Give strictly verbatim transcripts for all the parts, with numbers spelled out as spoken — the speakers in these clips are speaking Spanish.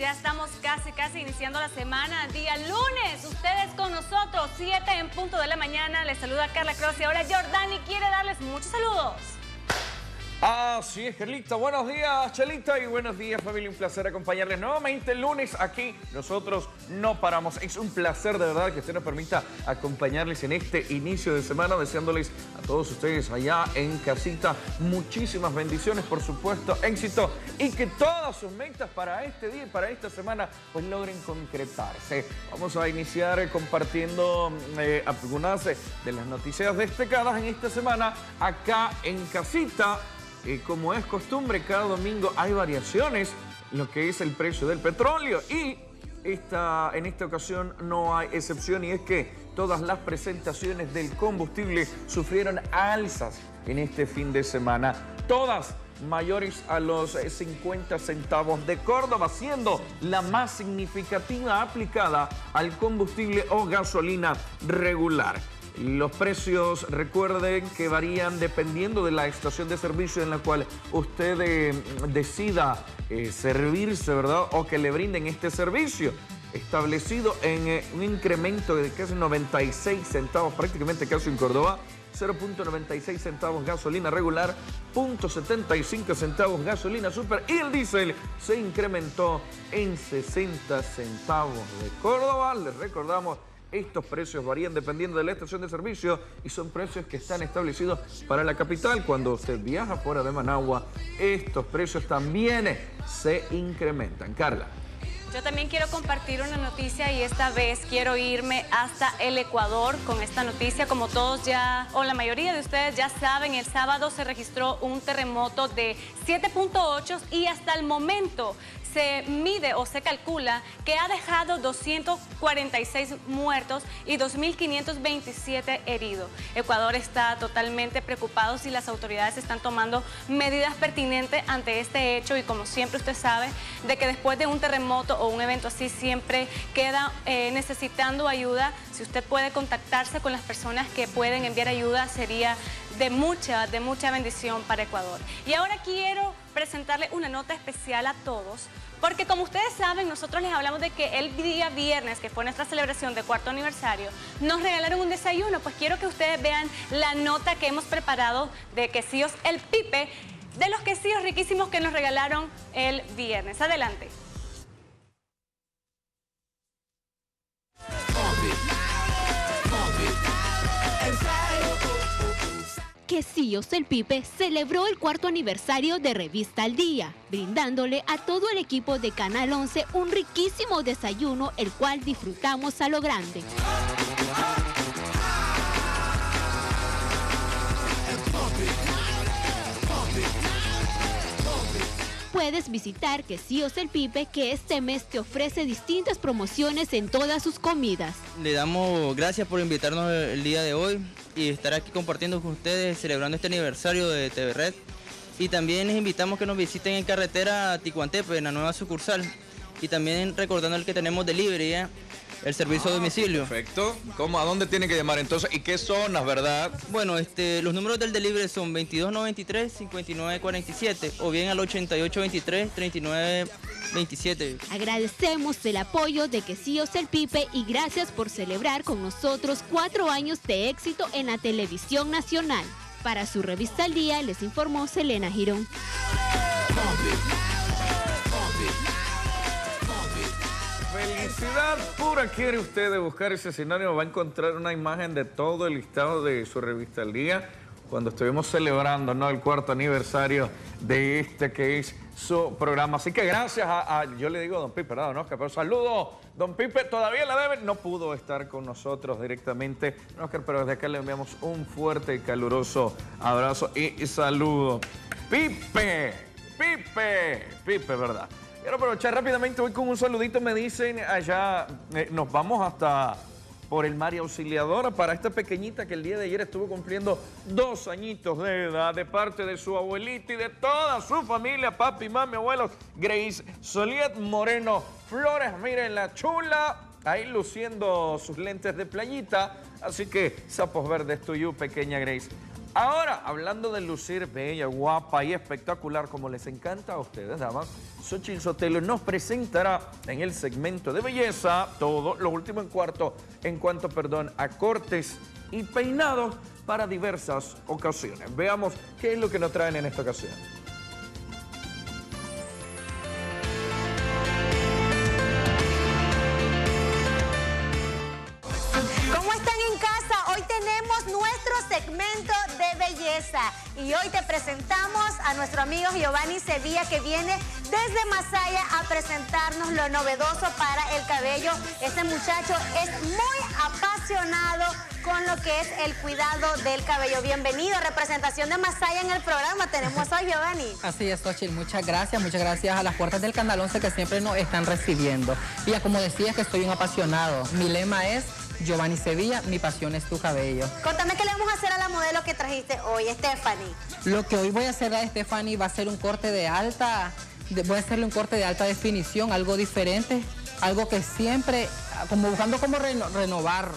ya estamos casi, casi iniciando la semana, día lunes. Ustedes con nosotros, siete en punto de la mañana. Les saluda Carla Cross y ahora Jordani quiere darles muchos saludos. Así es, Carlita. Buenos días, Chelita, y buenos días, familia. Un placer acompañarles nuevamente el lunes aquí. Nosotros no paramos. Es un placer, de verdad, que usted nos permita acompañarles en este inicio de semana, deseándoles a todos ustedes allá en casita muchísimas bendiciones, por supuesto, éxito, y que todas sus metas para este día y para esta semana pues logren concretarse. Vamos a iniciar compartiendo eh, algunas de las noticias destacadas en esta semana acá en casita. Eh, como es costumbre, cada domingo hay variaciones en lo que es el precio del petróleo y esta, en esta ocasión no hay excepción, y es que todas las presentaciones del combustible sufrieron alzas en este fin de semana, todas mayores a los cincuenta centavos de Córdoba, siendo la más significativa aplicada al combustible o gasolina regular. Los precios, recuerden que varían dependiendo de la estación de servicio en la cual usted eh, decida eh, servirse, ¿verdad? O que le brinden este servicio, establecido en eh, un incremento de casi noventa y seis centavos, prácticamente casi en Córdoba, cero punto noventa y seis centavos gasolina regular, cero punto setenta y cinco centavos gasolina super, y el diésel se incrementó en sesenta centavos de Córdoba. Les recordamos, estos precios varían dependiendo de la estación de servicio y son precios que están establecidos para la capital. Cuando usted viaja fuera de Managua, estos precios también se incrementan. Carla. Yo también quiero compartir una noticia y esta vez quiero irme hasta el Ecuador con esta noticia. Como todos ya, o la mayoría de ustedes ya saben, el sábado se registró un terremoto de siete punto ocho y hasta el momento se mide o se calcula que ha dejado doscientos cuarenta y seis muertos y dos mil quinientos veintisiete heridos. Ecuador está totalmente preocupado si las autoridades están tomando medidas pertinentes ante este hecho, y como siempre usted sabe de que después de un terremoto o un evento así siempre queda eh, necesitando ayuda. Si usted puede contactarse con las personas que pueden enviar ayuda, sería de mucha, de mucha bendición para Ecuador. Y ahora quiero presentarle una nota especial a todos, porque como ustedes saben, nosotros les hablamos de que el día viernes, que fue nuestra celebración de cuarto aniversario, nos regalaron un desayuno. Pues quiero que ustedes vean la nota que hemos preparado de quesillos El Pipe, de los quesillos riquísimos que nos regalaron el viernes. Adelante. Quesillos El Pipe celebró el cuarto aniversario de Revista Al Día, brindándole a todo el equipo de Canal once un riquísimo desayuno, el cual disfrutamos a lo grande. Puedes visitar Quesillos El Pipe, que este mes te ofrece distintas promociones en todas sus comidas. Le damos gracias por invitarnos el día de hoy y estar aquí compartiendo con ustedes, celebrando este aniversario de T V Red. Y también les invitamos que nos visiten en carretera Ticuantepe, en la nueva sucursal. Y también recordando que tenemos delivery, ¿eh? El servicio ah, a domicilio. Perfecto. ¿Cómo? ¿A dónde tienen que llamar entonces? ¿Y qué zonas, verdad? Bueno, este, los números del delivery son veintidós noventa y tres, cincuenta y nueve cuarenta y siete o bien al ochenta y ocho veintitrés, treinta y nueve veintisiete. Agradecemos el apoyo de Quesillos El Pipe y gracias por celebrar con nosotros cuatro años de éxito en la televisión nacional. Para su Revista Al Día les informó Selena Girón. Felicidad pura. ¿Quiere usted buscar ese escenario? Va a encontrar una imagen de todo el listado de su Revista Al Día cuando estuvimos celebrando, ¿no?, el cuarto aniversario de este que es su programa. Así que gracias a, a yo le digo a don Pipe, ¿verdad, don Oscar? Pero saludo, don Pipe, todavía la debe, no pudo estar con nosotros directamente, don Oscar, pero desde acá le enviamos un fuerte y caluroso abrazo y saludo. Pipe, Pipe, Pipe, ¿verdad? Quiero aprovechar rápidamente, voy con un saludito, me dicen allá, eh, nos vamos hasta por el María Auxiliadora para esta pequeñita que el día de ayer estuvo cumpliendo dos añitos de edad, de parte de su abuelita y de toda su familia, papi, mami, abuelos, Grace Soliet Moreno Flores, miren la chula, ahí luciendo sus lentes de playita, así que sapos verdes to you, pequeña Grace. Ahora, hablando de lucir bella, guapa y espectacular, como les encanta a ustedes, damas, Xochitl Sotelo nos presentará en el segmento de belleza todo lo último en cuarto, en cuanto, perdón, a cortes y peinados para diversas ocasiones. Veamos qué es lo que nos traen en esta ocasión. ¿Cómo están en casa? Hoy tenemos nuestro segmento de belleza y hoy te presentamos a nuestro amigo Giovanni Sevilla, que viene desde Masaya a presentarnos lo novedoso para el cabello. Este muchacho es muy apasionado con lo que es el cuidado del cabello. Bienvenido, representación de Masaya en el programa tenemos hoy, Giovanni. Así es, Xochitl, muchas gracias, muchas gracias a las puertas del Canal once que siempre nos están recibiendo. Y ya como decías, que estoy un apasionado. Mi lema es Giovanni Sevilla, mi pasión es tu cabello. Contame qué le vamos a hacer a la modelo que trajiste hoy, Stephanie. Lo que hoy voy a hacer a Stephanie va a ser un corte de alta, de, voy a hacerle un corte de alta definición, algo diferente, algo que siempre, como buscando como reno, renovar.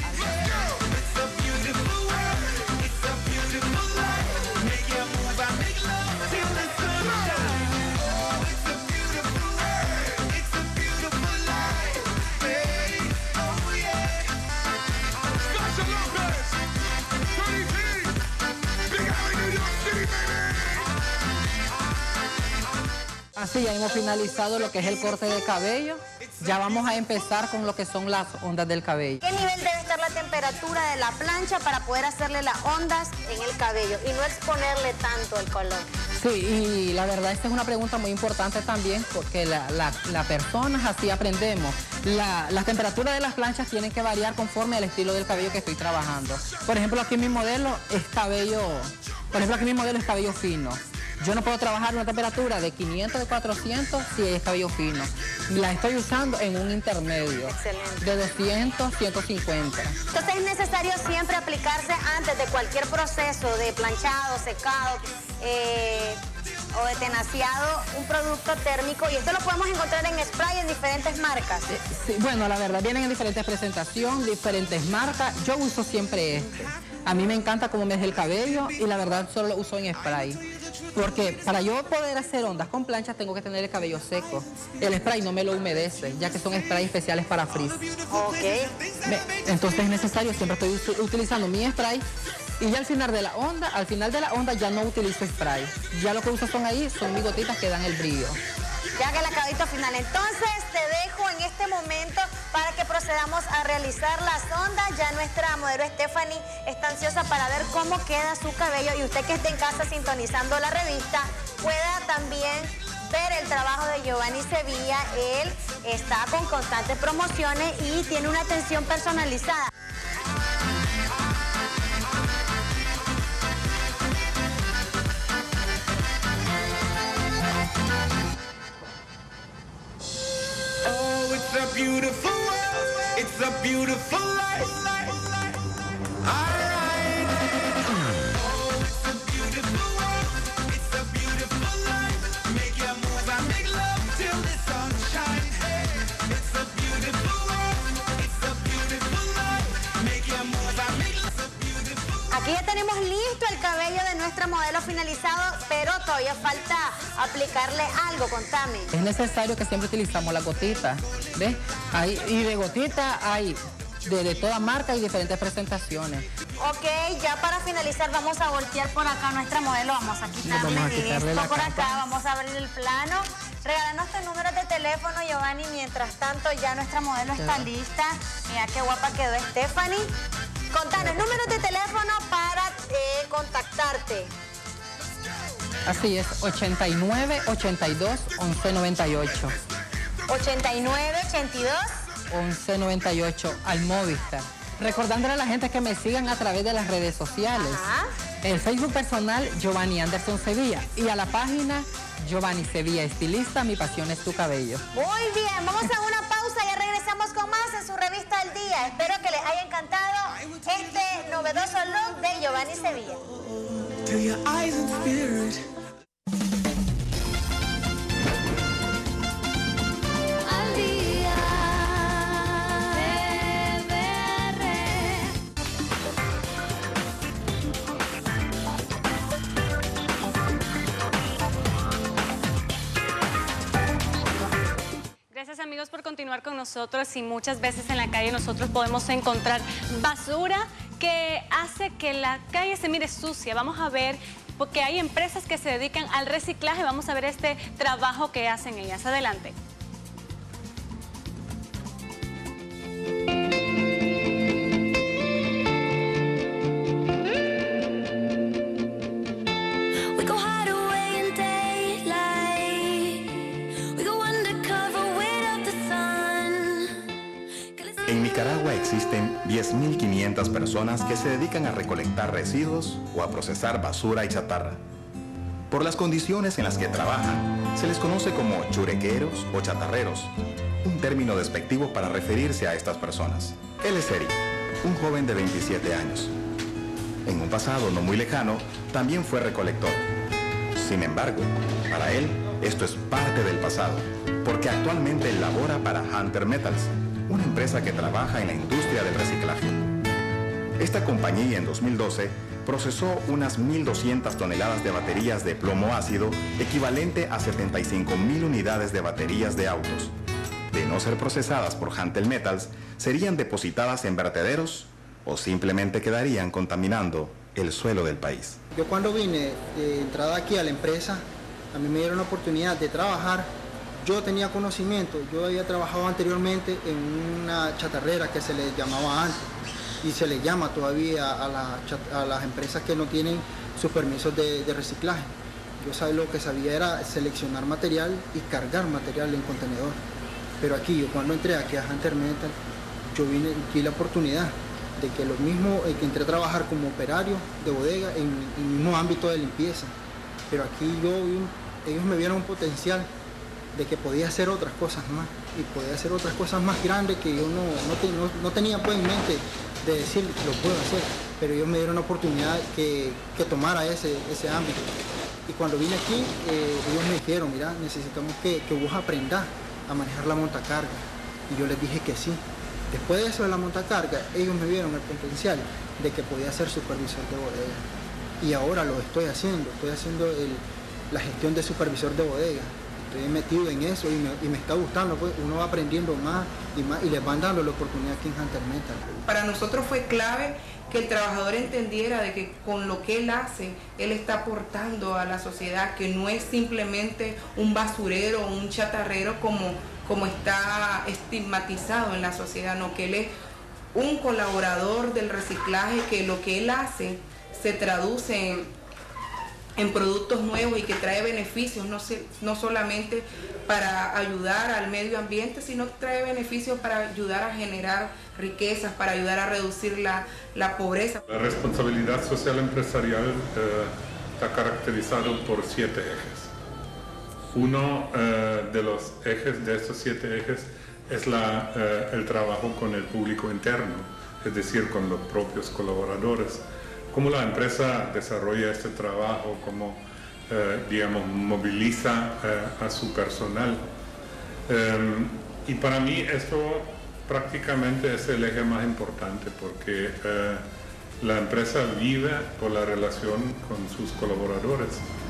Así ya hemos finalizado lo que es el corte de cabello. Ya vamos a empezar con lo que son las ondas del cabello. ¿Qué nivel debe estar la temperatura de la plancha para poder hacerle las ondas en el cabello y no exponerle tanto el color? Sí, y la verdad esta es una pregunta muy importante también, porque la, la, la persona, así aprendemos. La, las temperaturas de las planchas tienen que variar conforme al estilo del cabello que estoy trabajando. Por ejemplo, aquí mi modelo es cabello, por ejemplo, aquí mi modelo es cabello fino. Yo no puedo trabajar una temperatura de quinientos, de cuatrocientos si es cabello fino. La estoy usando en un intermedio. Excelente. De doscientos, ciento cincuenta. Entonces es necesario siempre aplicarse antes de cualquier proceso de planchado, secado eh, o de tenaciado un producto térmico, y esto lo podemos encontrar en spray en diferentes marcas. Eh, sí, bueno, la verdad, vienen en diferentes presentaciones, diferentes marcas. Yo uso siempre este. A mí me encanta cómo me deja el cabello y la verdad solo lo uso en spray. Porque para yo poder hacer ondas con planchas tengo que tener el cabello seco. El spray no me lo humedece, ya que son sprays especiales para frizz. Ok. Entonces es necesario, siempre estoy utilizando mi spray. Y ya al final de la onda, al final de la onda ya no utilizo spray. Ya lo que uso son ahí, son mis gotitas que dan el brillo. Ya que el acabadito final. Entonces te dejo en este momento para que procedamos a realizar las ondas. Ya nuestra modelo Stephanie está ansiosa para ver cómo queda su cabello, y usted que esté en casa sintonizando la revista pueda también ver el trabajo de Giovanni Sevilla. Él está con constantes promociones y tiene una atención personalizada. It's a beautiful world, it's a beautiful life. All right. Oh, it's a beautiful world, it's a beautiful life. Make you move and make love till the sunshine. Hey, it's a beautiful world, it's a beautiful life. Make you move and make love. Aquí ya tenemos listo el cabello de nuestra modelo finalizado, pero todavía falta aplicarle algo. Contame. Es necesario que siempre utilizamos la gotita, ¿ves? Hay, y de gotita hay de, de toda marca y diferentes presentaciones. Ok, ya para finalizar vamos a voltear por acá nuestra modelo. Vamos a quitarle, vamos a quitarle esto la por capa. acá, vamos a abrir el plano. Regálanos tu número de teléfono, Giovanni. Mientras tanto, ya nuestra modelo está lista. Mira qué guapa quedó Stephanie. Contanos, números de teléfono para eh, contactarte. Así es, ochenta y nueve, ochenta y dos, once noventa y ocho. ochenta y nueve, ochenta y dos. once noventa y ocho al Movistar. Recordándole a la gente que me sigan a través de las redes sociales. Ajá. El Facebook personal, Giovanni Anderson Sevilla. Y a la página, Giovanni Sevilla Estilista, mi pasión es tu cabello. Muy bien, vamos a una pausa y ya regresamos con más en su revista El Día. Espero que les haya encantado este novedoso look de Giovanni Sevilla. To your eyes and spirit. Al día. T V R. Gracias amigos por continuar con nosotros y muchas veces en la calle nosotros podemos encontrar basura que hace que la calle se mire sucia. Vamos a ver, porque hay empresas que se dedican al reciclaje, vamos a ver este trabajo que hacen ellas. Adelante. En Nicaragua existen diez mil quinientas personas que se dedican a recolectar residuos o a procesar basura y chatarra. Por las condiciones en las que trabajan, se les conoce como churequeros o chatarreros, un término despectivo para referirse a estas personas. Él es Eric, un joven de veintisiete años. En un pasado no muy lejano, también fue recolector. Sin embargo, para él, esto es parte del pasado, porque actualmente labora para Hunter Metals, una empresa que trabaja en la industria del reciclaje. Esta compañía en dos mil doce procesó unas mil doscientas toneladas de baterías de plomo ácido, equivalente a setenta y cinco mil unidades de baterías de autos. De no ser procesadas por Hunter Metals, serían depositadas en vertederos o simplemente quedarían contaminando el suelo del país. Yo cuando vine de entrada aquí a la empresa, a mí me dieron la oportunidad de trabajar. Yo tenía conocimiento, yo había trabajado anteriormente en una chatarrera que se le llamaba antes y se le llama todavía a, la, a las empresas que no tienen sus permisos de, de reciclaje. Yo sabía, lo que sabía era seleccionar material y cargar material en contenedor. Pero aquí, yo cuando entré aquí a Hunter Metal, yo vine, vi la oportunidad de que lo mismo, eh, que entré a trabajar como operario de bodega en, en el mismo ámbito de limpieza. Pero aquí yo vi, ellos me vieron un potencial de que podía hacer otras cosas más y podía hacer otras cosas más grandes que yo no, no, te, no, no tenía pues en mente de decir lo puedo hacer, pero ellos me dieron una oportunidad que, que tomara ese, ese ámbito. Y cuando vine aquí, eh, ellos me dijeron, mira, necesitamos que, que vos aprendas a manejar la montacarga. Y yo les dije que sí. Después de eso de la montacarga, ellos me vieron el potencial de que podía ser supervisor de bodega. Y ahora lo estoy haciendo, estoy haciendo el, la gestión de supervisor de bodega. Estoy metido en eso y me, y me está gustando, pues uno va aprendiendo más y más y les van dando la oportunidad aquí en Hunter Metal. Para nosotros fue clave que el trabajador entendiera de que con lo que él hace, él está aportando a la sociedad, que no es simplemente un basurero o un chatarrero como, como está estigmatizado en la sociedad, no, que él es un colaborador del reciclaje, que lo que él hace se traduce en en productos nuevos y que trae beneficios, no, se, no solamente para ayudar al medio ambiente, sino que trae beneficios para ayudar a generar riquezas, para ayudar a reducir la, la pobreza. La responsabilidad social empresarial eh, está caracterizado por siete ejes. Uno eh, de los ejes de estos siete ejes es la, eh, el trabajo con el público interno, es decir, con los propios colaboradores. Cómo la empresa desarrolla este trabajo, cómo, eh, digamos, moviliza eh, a su personal. Eh, y para mí esto prácticamente es el eje más importante porque eh, la empresa vive por la relación con sus colaboradores.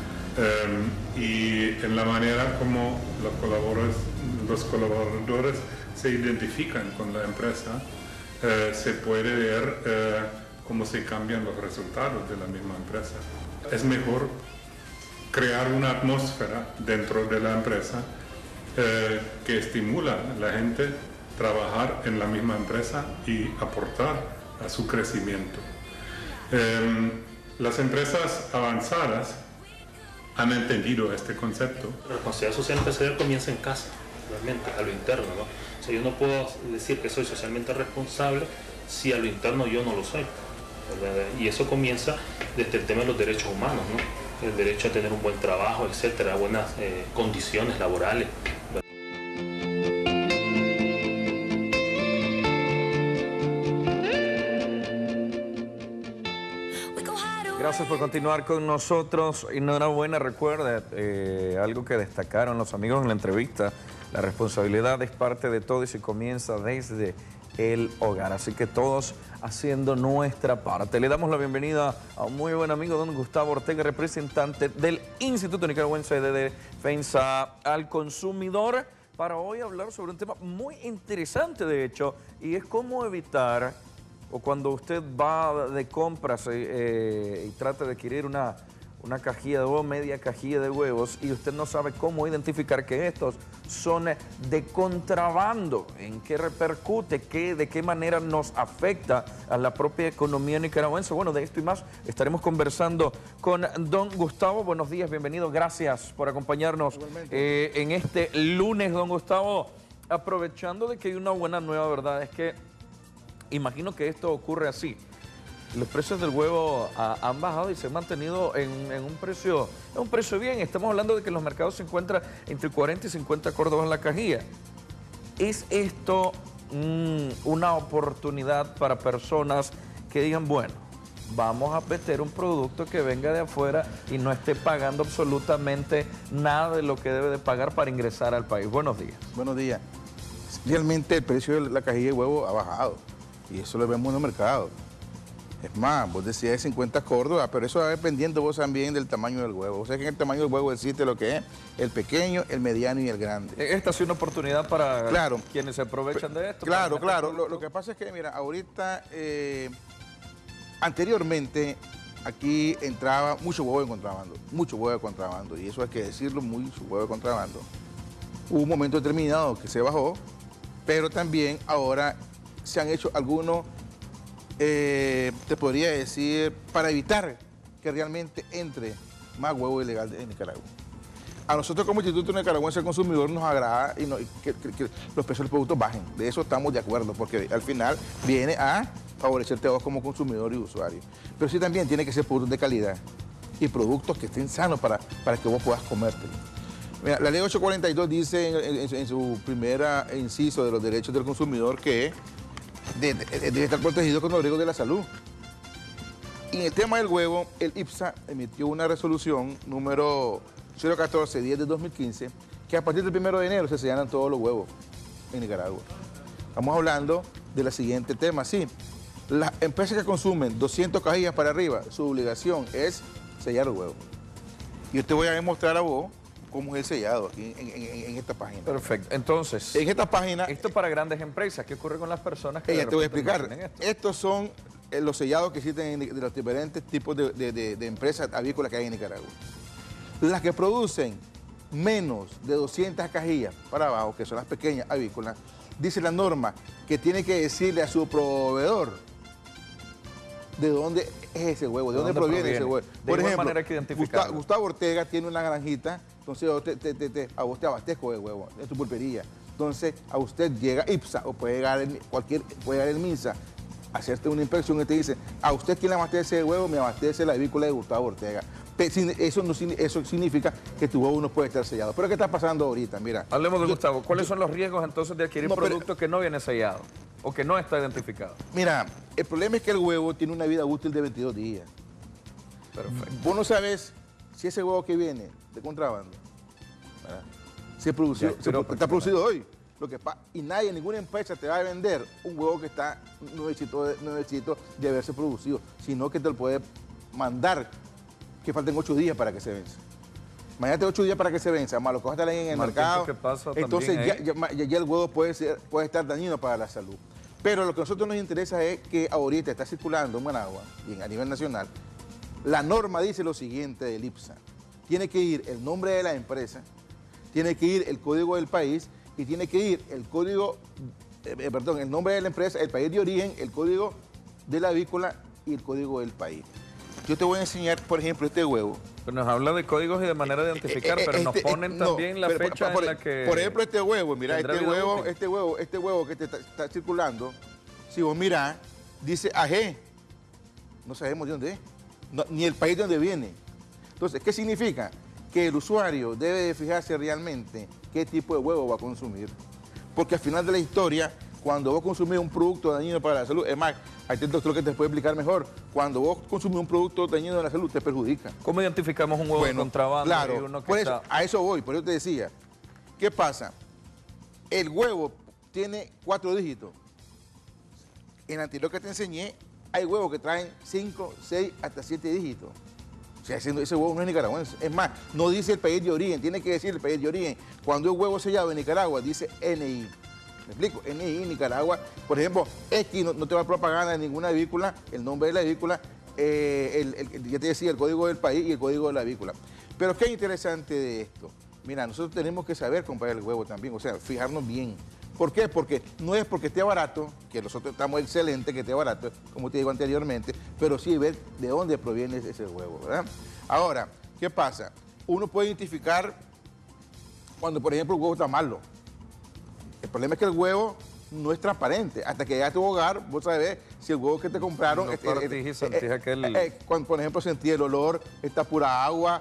Eh, y en la manera como los colaboradores, los colaboradores se identifican con la empresa, eh, se puede ver eh, cómo se cambian los resultados de la misma empresa. Es mejor crear una atmósfera dentro de la empresa eh, que estimula a la gente a trabajar en la misma empresa y aportar a su crecimiento. Eh, las empresas avanzadas han entendido este concepto. La responsabilidad social empresarial comienza en casa, realmente, a lo interno, ¿no? O sea, yo no puedo decir que soy socialmente responsable si a lo interno yo no lo soy. ¿Verdad? Y eso comienza desde el tema de los derechos humanos, ¿no? El derecho a tener un buen trabajo, etcétera, buenas eh, condiciones laborales. ¿Verdad? Gracias por continuar con nosotros. Enhorabuena, recuerda, eh, algo que destacaron los amigos en la entrevista, la responsabilidad es parte de todo y se comienza desde el hogar, así que todos haciendo nuestra parte. Le damos la bienvenida a un muy buen amigo, don Gustavo Ortega, representante del Instituto Nicaragüense de Defensa al Consumidor. para hoy hablar sobre un tema muy interesante, de hecho, y es cómo evitar, o cuando usted va de compras eh, y trata de adquirir una, una cajilla de huevos, media cajilla de huevos, y usted no sabe cómo identificar que estos son de contrabando, en qué repercute, qué, de qué manera nos afecta a la propia economía nicaragüense. Bueno, de esto y más estaremos conversando con don Gustavo. Buenos días, bienvenido, gracias por acompañarnos eh, en este lunes, don Gustavo. Aprovechando de que hay una buena nueva, ¿verdad? Es que imagino que esto ocurre así. Los precios del huevo a, han bajado y se han mantenido en, en un precio en un precio bien. Estamos hablando de que en los mercados se encuentra entre cuarenta y cincuenta córdobas la cajilla. ¿Es esto mmm, una oportunidad para personas que digan, bueno, vamos a meter un producto que venga de afuera y no esté pagando absolutamente nada de lo que debe de pagar para ingresar al país? Buenos días. Buenos días. Realmente el precio de la cajilla de huevo ha bajado y eso lo vemos en los mercados. Es más, vos decías cincuenta córdobas, pero eso va dependiendo vos también del tamaño del huevo. O sea que en el tamaño del huevo existe lo que es el pequeño, el mediano y el grande. Esta es una oportunidad para claro, quienes se aprovechan de esto. Claro, claro. Lo, lo que pasa es que, mira, ahorita, eh, anteriormente, aquí entraba mucho huevo de contrabando, mucho huevo de contrabando, y eso hay que decirlo, mucho huevo de contrabando. Hubo un momento determinado que se bajó, pero también ahora se han hecho algunos... Eh, te podría decir, para evitar que realmente entre más huevo ilegal en Nicaragua. A nosotros como Instituto Nicaragüense del Consumidor nos agrada y no, que, que, que los precios del producto bajen. De eso estamos de acuerdo, porque al final viene a favorecerte a vos como consumidor y usuario. Pero sí también tiene que ser productos de calidad y productos que estén sanos para, para que vos puedas comértelo. Mira, la ley ochocientos cuarenta y dos dice en, en, en su primera inciso de los derechos del consumidor que debe de, de estar protegido con los riesgos de la salud. Y en el tema del huevo, el IPSA emitió una resolución número cero catorce diez de dos mil quince que a partir del primero de enero se sellan todos los huevos en Nicaragua. Estamos hablando de la siguiente tema, sí. Las empresas que consumen doscientas cajillas para arriba, su obligación es sellar el huevo. Y yo te voy a demostrar a vos cómo es el sellado aquí en, en, en esta página. Perfecto. Entonces, en esta página... Esto para grandes empresas. ¿Qué ocurre con las personas que... Ya te voy a explicar. Esto? Estos son eh, los sellados que existen en, de los diferentes tipos de, de, de, de empresas avícolas que hay en Nicaragua. Las que producen menos de doscientas cajillas para abajo, que son las pequeñas avícolas, dice la norma que tiene que decirle a su proveedor de dónde es ese huevo, de, ¿De dónde, dónde proviene, proviene ese huevo. De Por ejemplo, manera que Gustavo, Gustavo Ortega tiene una granjita, entonces te, te, te, te, a vos te abastezco de huevo, de tu pulpería. Entonces a usted llega IPSA o puede llegar el, cualquier, puede llegar el MINSA, hacerte una inspección y te dice, a usted quien le abastece de huevo, me abastece la avícola de Gustavo Ortega. Eso, no, eso significa que tu huevo no puede estar sellado. Pero ¿qué está pasando ahorita? Mira. Hablemos de yo, Gustavo. ¿Cuáles yo, son los riesgos entonces de adquirir no, productos que no vienen sellados o que no está identificado? Mira, el problema es que el huevo tiene una vida útil de veintidós días. Perfecto. Vos no sabes si ese huevo que viene de contrabando, ¿verdad? Si es producido, ya, se, está producido hoy. Lo que pasa, y nadie, ninguna empresa te va a vender un huevo que está nuevecito de, nuevecito de haberse producido, sino que te lo puede mandar que falten ocho días para que se venza. Imagínate ocho días para que se venza, más lo que va a estar ahí en el Martín, mercado. ¿qué pasa entonces ya, ahí? ya, ya, ya el huevo puede, ser, puede estar dañino para la salud. Pero lo que a nosotros nos interesa es que ahorita está circulando en Managua y a nivel nacional. La norma dice lo siguiente del IPSA. Tiene que ir el nombre de la empresa, tiene que ir el código del país y tiene que ir el código, eh, perdón, el nombre de la empresa, el país de origen, el código de la avícola y el código del país. Yo te voy a enseñar, por ejemplo, este huevo. Pero nos habla de códigos y de manera de identificar, eh, eh, pero este, nos ponen eh, también no, la pero, fecha por, en la que... Por ejemplo, este huevo, mira, este huevo, útil. este huevo, este huevo que te está, está circulando, si vos mirás, dice A G. No sabemos de dónde es, no, ni el país de dónde viene. Entonces, ¿qué significa? Que el usuario debe de fijarse realmente qué tipo de huevo va a consumir. Porque al final de la historia, cuando vos consumís un producto dañino para la salud, es más, hay un doctor que te puede explicar mejor, cuando vos consumís un producto dañino para la salud, te perjudica. ¿Cómo identificamos un huevo bueno, de contrabando? Claro, y uno que por eso, está... a eso voy, por eso te decía. ¿Qué pasa? El huevo tiene cuatro dígitos. En el anterior que te enseñé, hay huevos que traen cinco, seis, hasta siete dígitos. O sea, ese, ese huevo no es nicaragüense. Es más, no dice el país de origen, tiene que decir el país de origen. Cuando es huevo sellado en Nicaragua, dice N I. ¿Me explico? N I, Nicaragua. Por ejemplo, X no, no te va a propaganda de ninguna avícola, el nombre de la avícola, eh, el, el, ya te decía, el código del país y el código de la avícola. Pero ¿qué es interesante de esto? Mira, nosotros tenemos que saber comprar el huevo también, o sea, fijarnos bien. ¿Por qué? Porque no es porque esté barato, que nosotros estamos excelentes que esté barato, como te digo anteriormente, pero sí ver de dónde proviene ese huevo, ¿verdad? Ahora, ¿qué pasa? Uno puede identificar cuando, por ejemplo, el huevo está malo. El problema es que el huevo no es transparente. Hasta que llegas a tu hogar, vos sabés si el huevo que te compraron... No eh, partís eh, y sentís eh, aquel- eh, eh, cuando, por ejemplo, sentí el olor, está pura agua,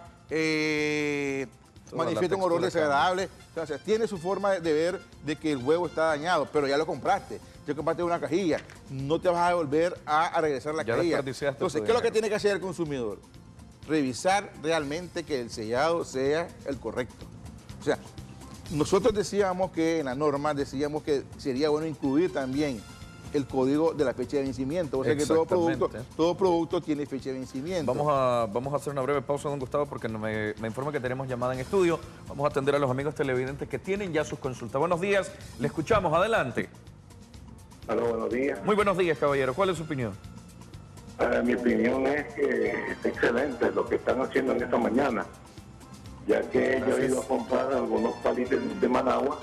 eh, Toda manifiesta la un olor textura desagradable. Entonces, tiene su forma de ver de que el huevo está dañado, pero ya lo compraste. Ya compraste una cajilla, no te vas a volver a, a regresar la Ya cajilla. desperdiciaste Entonces, tu ¿qué es lo que dinero. tiene que hacer el consumidor? Revisar realmente que el sellado sea el correcto. O sea, nosotros decíamos que en la norma, decíamos que sería bueno incluir también el código de la fecha de vencimiento. O sea que todo Exactamente. producto, todo producto tiene fecha de vencimiento. Vamos a, vamos a hacer una breve pausa, don Gustavo, porque no me, me informa que tenemos llamada en estudio. Vamos a atender a los amigos televidentes que tienen ya sus consultas. Buenos días, le escuchamos, adelante. Hola, buenos días. Muy buenos días, caballero. ¿Cuál es su opinión? Eh, mi opinión es que es excelente lo que están haciendo en esta mañana, ya que yo he ido a comprar algunos palitos de Managua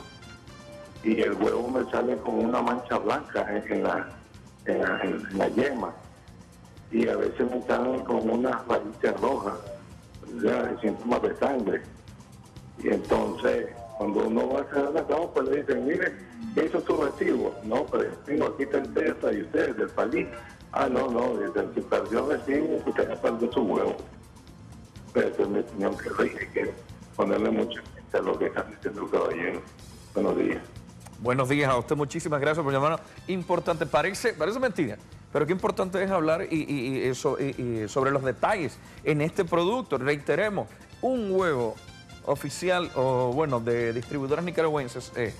y el huevo me sale con una mancha blanca en, en la, en, la, en la yema y a veces me salen con unas rayitas rojas, ya, síntomas de sangre. Y entonces, cuando uno va a hacer la cama, pues le dicen, mire, eso es su recibo. No, pero tengo aquí está el testa y ustedes del palito. Ah, no, no, desde el que perdió el recibo, usted ya perdió su huevo. Pero esa es mi opinión, que hay que ponerle mucha gente a lo que está diciendo el caballero. Buenos días. Buenos días a usted, muchísimas gracias por llamarnos. Importante, parece, parece mentira, pero qué importante es hablar y, y- y eso, y- y sobre los detalles en este producto. Reiteremos, un huevo oficial o bueno de distribuidoras nicaragüenses es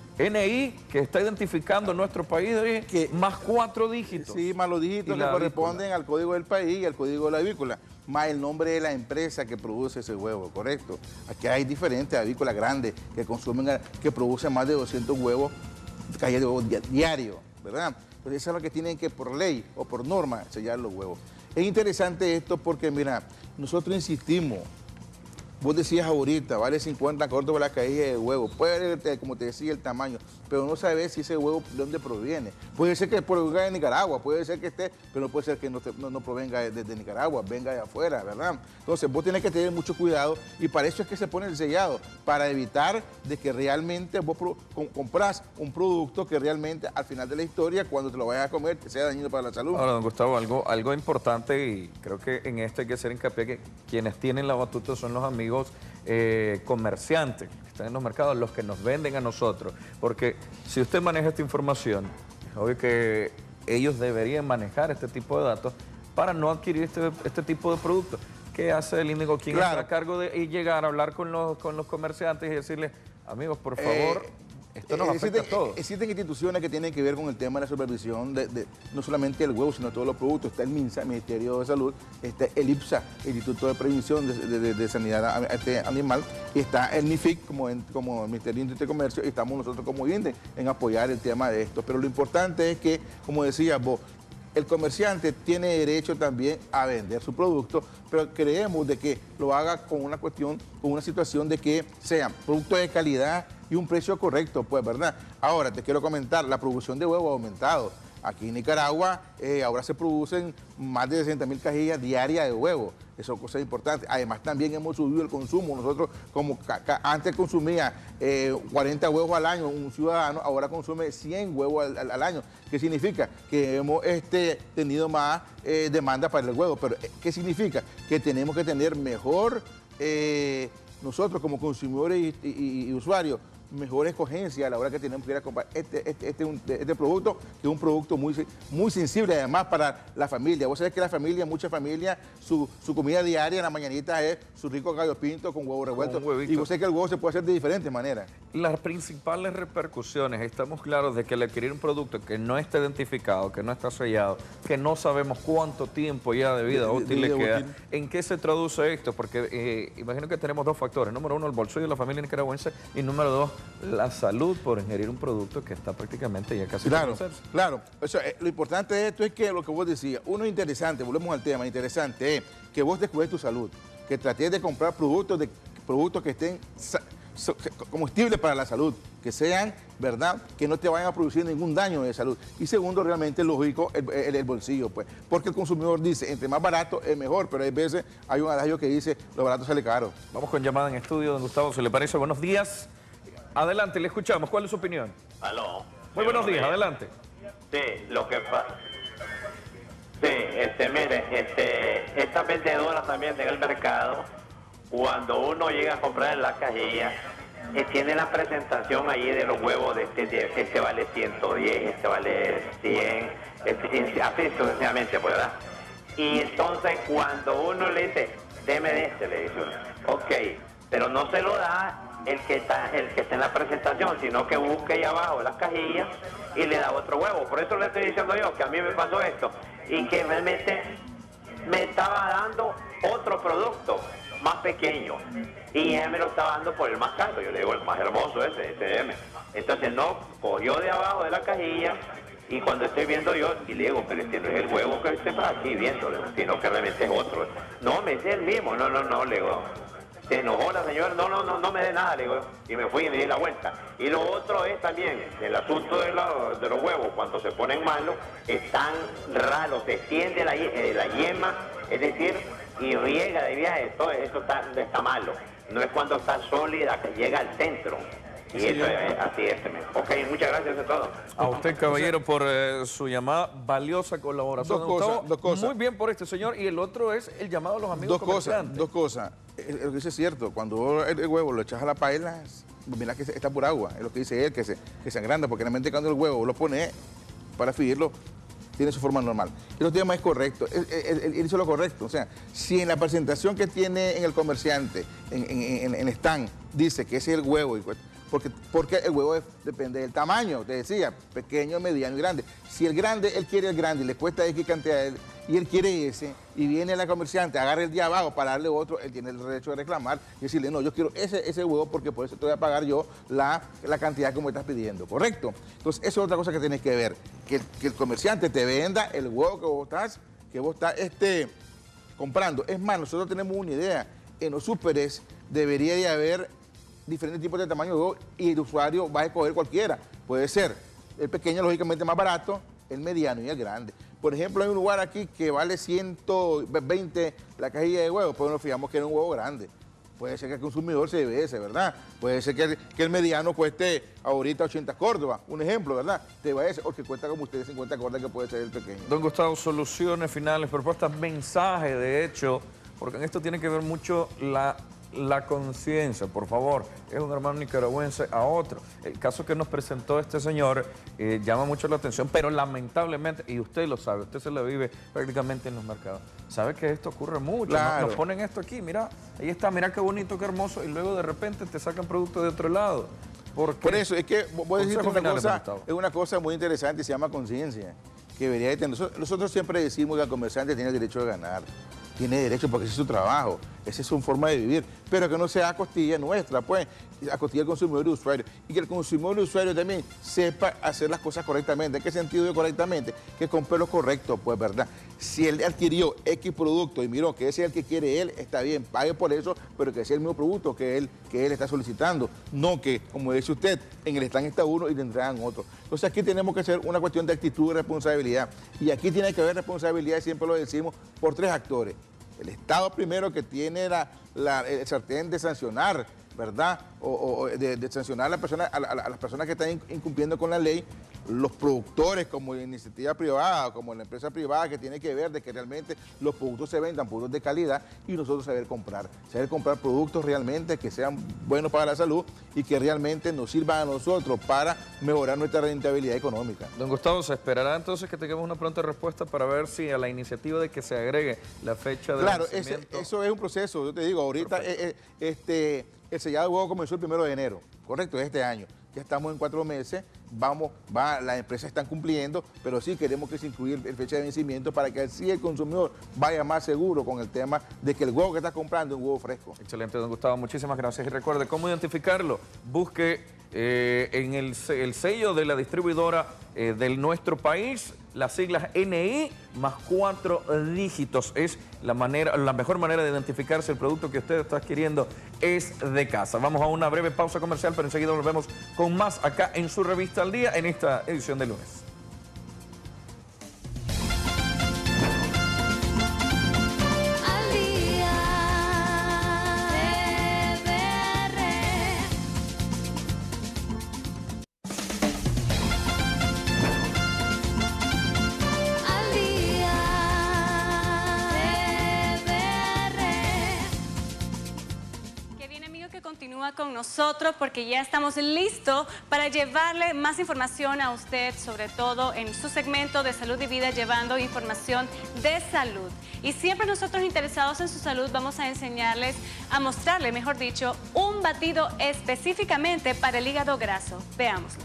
N I, que está identificando nuestro país de que más cuatro dígitos. Sí, más los dígitos Y que la corresponden al código del país y al código de la avícola, más el nombre de la empresa que produce ese huevo, correcto. Aquí hay diferentes avícolas grandes que consumen, que producen más de doscientos huevos, cajas de huevos di- diario, ¿verdad? Entonces eso es lo que tienen que por ley o por norma sellar los huevos. Es interesante esto porque, mira, nosotros insistimos. Vos decías ahorita, vale cincuenta córdobas la cajilla de huevo. Puede ser, como te decía, el tamaño, pero no sabes si ese huevo de dónde proviene. Puede ser que provenga de Nicaragua, puede ser que esté, pero no puede ser que no, te- no- no provenga de, de Nicaragua, venga de afuera, ¿verdad? Entonces vos tenés que tener mucho cuidado y para eso es que se pone el sellado, para evitar de que realmente vos pro- com- compras un producto que realmente al final de la historia, cuando te lo vayas a comer, te sea dañino para la salud. Ahora, don Gustavo, algo, algo importante y creo que en esto hay que hacer hincapié que quienes tienen la batuta son los amigos eh, comerciantes que están en los mercados, los que nos venden a nosotros. Porque si usted maneja esta información, es obvio que ellos deberían manejar este tipo de datos para no adquirir este, este tipo de productos. ¿Qué hace el Índigo? ¿Quién Claro. está a cargo de y llegar a hablar con los, con los comerciantes y decirles, amigos, por favor, Eh, esto nos eh, afecta existen, a todos? Existen instituciones que tienen que ver con el tema de la supervisión de, de no solamente el huevo, sino todos los productos. Está el MINSA, Ministerio de Salud, está el IPSA, el Instituto de Prevención de, de- de- de Sanidad A- este, Animal, y está el NIFIC como, en- como Ministerio de Industria y Comercio, y estamos nosotros como INDE en apoyar el tema de esto. Pero lo importante es que, como decías vos, el comerciante tiene derecho también a vender su producto, pero creemos de que lo haga con una cuestión, con una situación de que sean productos de calidad y un precio correcto, pues, ¿verdad? Ahora, te quiero comentar, la producción de huevo ha aumentado. Aquí en Nicaragua eh, ahora se producen más de sesenta mil cajillas diarias de huevo. Eso es cosa importante. Además, también hemos subido el consumo. Nosotros, como ca- ca- antes consumía eh, cuarenta huevos al año un ciudadano, ahora consume cien huevos al, al- al año. ¿Qué significa? Que hemos este, tenido más eh, demanda para el huevo. Pero, eh, ¿qué significa? Que tenemos que tener mejor, eh, nosotros como consumidores y, y- y usuarios, mejor escogencia a la hora que tenemos que ir a comprar este, este, este, un- este producto, que es un producto muy, se- muy sensible además para la familia. Vos sabés que la familia, muchas familias, su, su comida diaria en la mañanita es su rico gallo pinto con huevo revuelto. un huevito. Y vos sabés que el huevo se puede hacer de diferentes maneras. Las principales repercusiones, estamos claros de que al adquirir un producto que no está identificado, que no está sellado, que no sabemos cuánto tiempo ya de vida De- de- útil de le vida queda, útil. ¿en qué se traduce esto? Porque eh, imagino que tenemos dos factores. Número uno, el bolsillo de la familia nicaragüense y número dos, la salud por ingerir un producto que está prácticamente ya casi Claro, por vencerse. claro. O sea, eh, lo importante de esto es que lo que vos decías, uno interesante, volvemos al tema, interesante es que vos descuides tu salud, que trates de comprar productos, de, productos que estén sa- so- comestibles para la salud, que sean, ¿verdad?, que no te vayan a producir ningún daño de salud. Y segundo, realmente lógico, el, el- el bolsillo, pues, porque el consumidor dice, entre más barato es mejor, pero hay veces hay un adagio que dice, lo barato sale caro. Vamos con llamada en estudio, don Gustavo, si le parece. Buenos días. Adelante, le escuchamos. ¿Cuál es su opinión? Aló. Muy buenos días, adelante. Sí, lo que pasa. Sí, este, mire, este, estas vendedoras también en el mercado, cuando uno llega a comprar en la cajilla, eh, tiene la presentación ahí de los huevos de este, de- este vale ciento diez, este vale cien, este, así sucesivamente, pues, ¿verdad? Y entonces cuando uno le dice, deme de este, le dice uno, ok, pero no se lo da el que está el que está en la presentación, sino que busque ahí abajo las cajillas y le da otro huevo. Por eso le estoy diciendo yo que a mí me pasó esto y que realmente me estaba dando otro producto más pequeño y él me lo estaba dando por el más caro. Yo le digo, el más hermoso ese, ese M. Entonces no, cogió de abajo de la cajilla y cuando estoy viendo yo, y le digo, pero este no es el huevo que usted está aquí viendo, sino que realmente es otro. No, me dice el mismo. No, no, no, le digo, se enojó la señora, no, no, no, no me dé nada, le digo, y me fui y me di la vuelta. Y lo otro es también, el asunto de, la- de los huevos, cuando se ponen malos, están raros, se extiende la, ye- eh, la yema, es decir, y riega de viaje, todo eso está, está malo. No es cuando está sólida que llega al centro. Y Sí, eso señor. es así es. Ok, muchas gracias a todos. A usted, caballero, por eh, su llamada, valiosa colaboración. Dos cosas, Gustavo. dos cosas. Muy bien por este señor. Y el otro es el llamado a los amigos Dos cosas, comerciantes. dos cosas. Eh, Lo que dice es cierto, cuando vos el, el huevo lo echas a la paila, mira que se- está por agua, es lo que dice él, que se, que se agranda, porque realmente cuando el huevo lo pone para freírlo, tiene su forma normal. Y el tema es correcto, él, él- él hizo lo correcto. O sea, si en la presentación que tiene en el comerciante, en, en, en- en el stand, dice que ese es el huevo, y pues, porque, porque el huevo es- depende del tamaño, te decía, pequeño, mediano y grande. Si el grande, él quiere el grande y le cuesta X cantidad a él, y él quiere ese, y viene la comerciante, agarra el de abajo para darle otro, él tiene el derecho de reclamar y decirle, no, yo quiero ese, ese huevo porque por eso te voy a pagar yo la, la cantidad que me estás pidiendo, ¿correcto? Entonces, eso es otra cosa que tienes que ver, que, el- que el comerciante te venda el huevo que vos estás, que vos estás este, comprando. Es más, nosotros tenemos una idea, en los súperes debería de haber diferentes tipos de tamaño de huevo y el usuario va a escoger cualquiera. Puede ser el pequeño, lógicamente más barato, el mediano y el grande. Por ejemplo, hay un lugar aquí que vale ciento veinte la cajilla de huevos, pero nos fijamos que era un huevo grande. Puede ser que el consumidor se debe ese, ¿verdad? Puede ser que el, que el mediano cueste ahorita ochenta Córdoba, un ejemplo, ¿verdad? Te va a ese, o que cuesta como ustedes cincuenta Córdoba, que puede ser el pequeño. Don Gustavo, soluciones finales, propuestas, mensajes, de hecho, porque en esto tiene que ver mucho la, la conciencia, por favor. Es un hermano nicaragüense a otro. El caso que nos presentó este señor eh, llama mucho la atención, pero lamentablemente, y usted lo sabe, usted se la vive prácticamente en los mercados, sabe que esto ocurre mucho. ¿no? Claro. Nos ponen esto aquí, mira, ahí está, mira qué bonito, qué hermoso, y luego de repente te sacan productos de otro lado. ¿Por qué? Por eso, es que voy a decirte Consejos una finales, cosa, Gustavo. es una cosa muy interesante, se llama conciencia, que debería de tener. Nosotros, nosotros siempre decimos que el comerciante tiene el derecho de ganar, tiene derecho porque ese es su trabajo, esa es su forma de vivir, pero que no sea a costilla nuestra, pues, a costilla del consumidor y usuario, y que el consumidor y usuario también sepa hacer las cosas correctamente. ¿En qué sentido de correctamente? Que compre lo correcto, pues, ¿verdad? Si él adquirió X producto y miró que ese es el que quiere él, está bien, pague por eso, pero que sea el mismo producto que él, que él está solicitando, no que, como dice usted, en el stand está uno y le entregan otro. Entonces aquí tenemos que hacer una cuestión de actitud y responsabilidad, y aquí tiene que haber responsabilidad, siempre lo decimos, por tres actores. El Estado primero, que tiene la, la- el sartén de sancionar, ¿verdad? O, o- o de, de sancionar a, la persona, a, la- a las personas que están in- incumpliendo con la ley, los productores como iniciativa privada, como la empresa privada, que tiene que ver de que realmente los productos se vendan, productos de calidad, y nosotros saber comprar, saber comprar productos realmente que sean buenos para la salud y que realmente nos sirvan a nosotros para mejorar nuestra rentabilidad económica. Don Gustavo, ¿se esperará entonces que tengamos una pronta respuesta para ver si a la iniciativa de que se agregue la fecha de Claro, ese- vencimiento? eso es un proceso, yo te digo, ahorita eh, eh, este, el sellado de huevo comenzó el primero de enero. correcto, este año. Ya estamos en cuatro meses, vamos, va, las empresas están cumpliendo, pero sí queremos que se incluya el fecha de vencimiento para que así el consumidor vaya más seguro con el tema de que el huevo que está comprando es un huevo fresco. Excelente, don Gustavo, muchísimas gracias. Y recuerde, ¿cómo identificarlo? Busque eh, en el, el sello de la distribuidora eh, de nuestro país, las siglas N I más cuatro dígitos. Es la, manera, la mejor manera de identificar si el producto que usted está adquiriendo es de casa. Vamos a una breve pausa comercial, pero enseguida volvemos con más acá en su revista Al Día en esta edición de lunes. Con nosotros porque ya estamos listos para llevarle más información a usted, sobre todo en su segmento de Salud y Vida, llevando información de salud. Y siempre nosotros interesados en su salud vamos a enseñarles, a mostrarle, mejor dicho, un batido específicamente para el hígado graso. Veámoslo.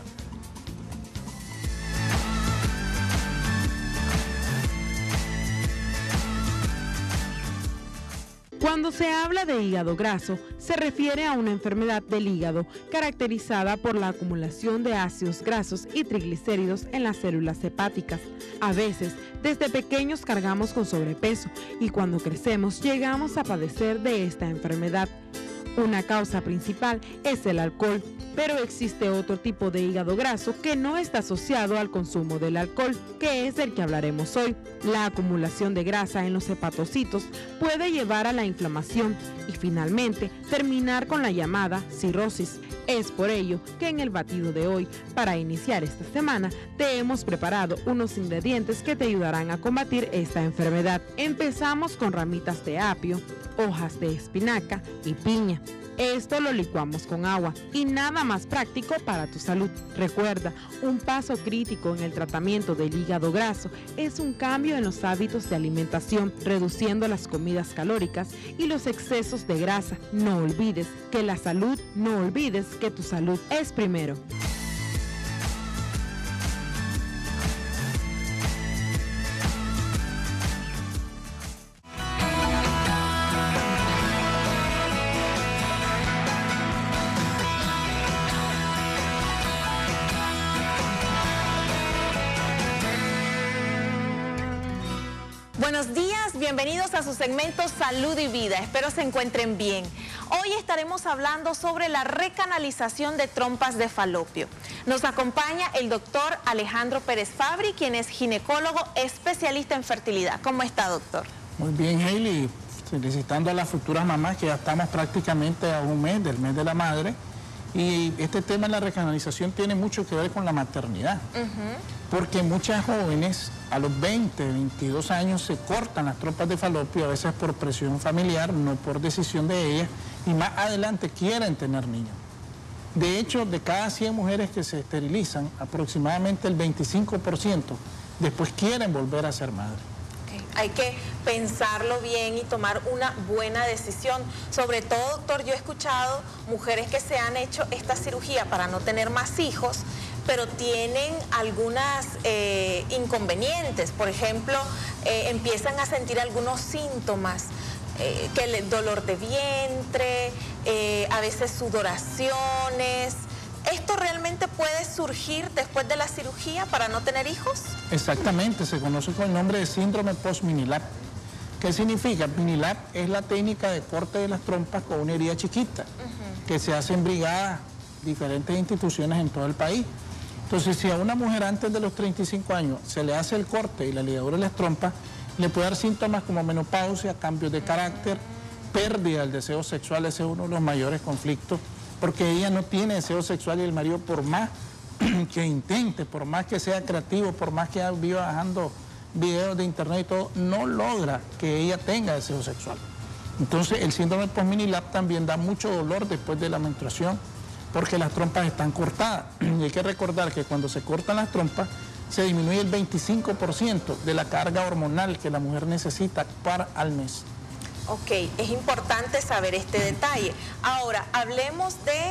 Cuando se habla de hígado graso, se refiere a una enfermedad del hígado caracterizada por la acumulación de ácidos grasos y triglicéridos en las células hepáticas. A veces, desde pequeños cargamos con sobrepeso y cuando crecemos llegamos a padecer de esta enfermedad. Una causa principal es el alcohol, pero existe otro tipo de hígado graso que no está asociado al consumo del alcohol, que es del que hablaremos hoy. La acumulación de grasa en los hepatocitos puede llevar a la inflamación y finalmente terminar con la llamada cirrosis. Es por ello que en el batido de hoy, para iniciar esta semana, te hemos preparado unos ingredientes que te ayudarán a combatir esta enfermedad. Empezamos con ramitas de apio, hojas de espinaca y piña. Esto lo licuamos con agua y nada más práctico para tu salud. Recuerda, un paso crítico en el tratamiento del hígado graso es un cambio en los hábitos de alimentación, reduciendo las comidas calóricas y los excesos de grasa. No olvides que la salud, no olvides que tu salud es primero. Buenos días, bienvenidos a su segmento Salud y Vida. Espero se encuentren bien. Hoy estaremos hablando sobre la recanalización de trompas de falopio. Nos acompaña el doctor Alejandro Pérez Fabri, quien es ginecólogo especialista en fertilidad. ¿Cómo está, doctor? Muy bien, Hailey. Felicitando a las futuras mamás, que ya estamos prácticamente a un mes del mes de la madre. Y este tema de la recanalización tiene mucho que ver con la maternidad. Uh-huh. Porque muchas jóvenes a los veinte, veintidós años se cortan las trompas de falopio, a veces por presión familiar, no por decisión de ellas, y más adelante quieren tener niños. De hecho, de cada cien mujeres que se esterilizan, aproximadamente el veinticinco por ciento después quieren volver a ser madres. Hay que pensarlo bien y tomar una buena decisión. Sobre todo, doctor, yo he escuchado mujeres que se han hecho esta cirugía para no tener más hijos, pero tienen algunas eh, inconvenientes. Por ejemplo, eh, empiezan a sentir algunos síntomas, eh, que el dolor de vientre, eh, a veces sudoraciones. ¿Esto realmente puede surgir después de la cirugía para no tener hijos? Exactamente, se conoce con el nombre de síndrome post-Minilap. ¿Qué significa? Minilap es la técnica de corte de las trompas con una herida chiquita, uh-huh, que se hace en brigadas, diferentes instituciones en todo el país. Entonces, si a una mujer antes de los treinta y cinco años se le hace el corte y la ligadura de las trompas, le puede dar síntomas como menopausia, cambios de carácter, pérdida del deseo sexual. Ese es uno de los mayores conflictos, porque ella no tiene deseo sexual y el marido, por más que intente, por más que sea creativo, por más que viva bajando videos de internet y todo, no logra que ella tenga deseo sexual. Entonces, el síndrome post-Minilap también da mucho dolor después de la menstruación, porque las trompas están cortadas. Y hay que recordar que cuando se cortan las trompas, se disminuye el veinticinco por ciento de la carga hormonal que la mujer necesita para al mes. Ok, es importante saber este detalle. Ahora, hablemos de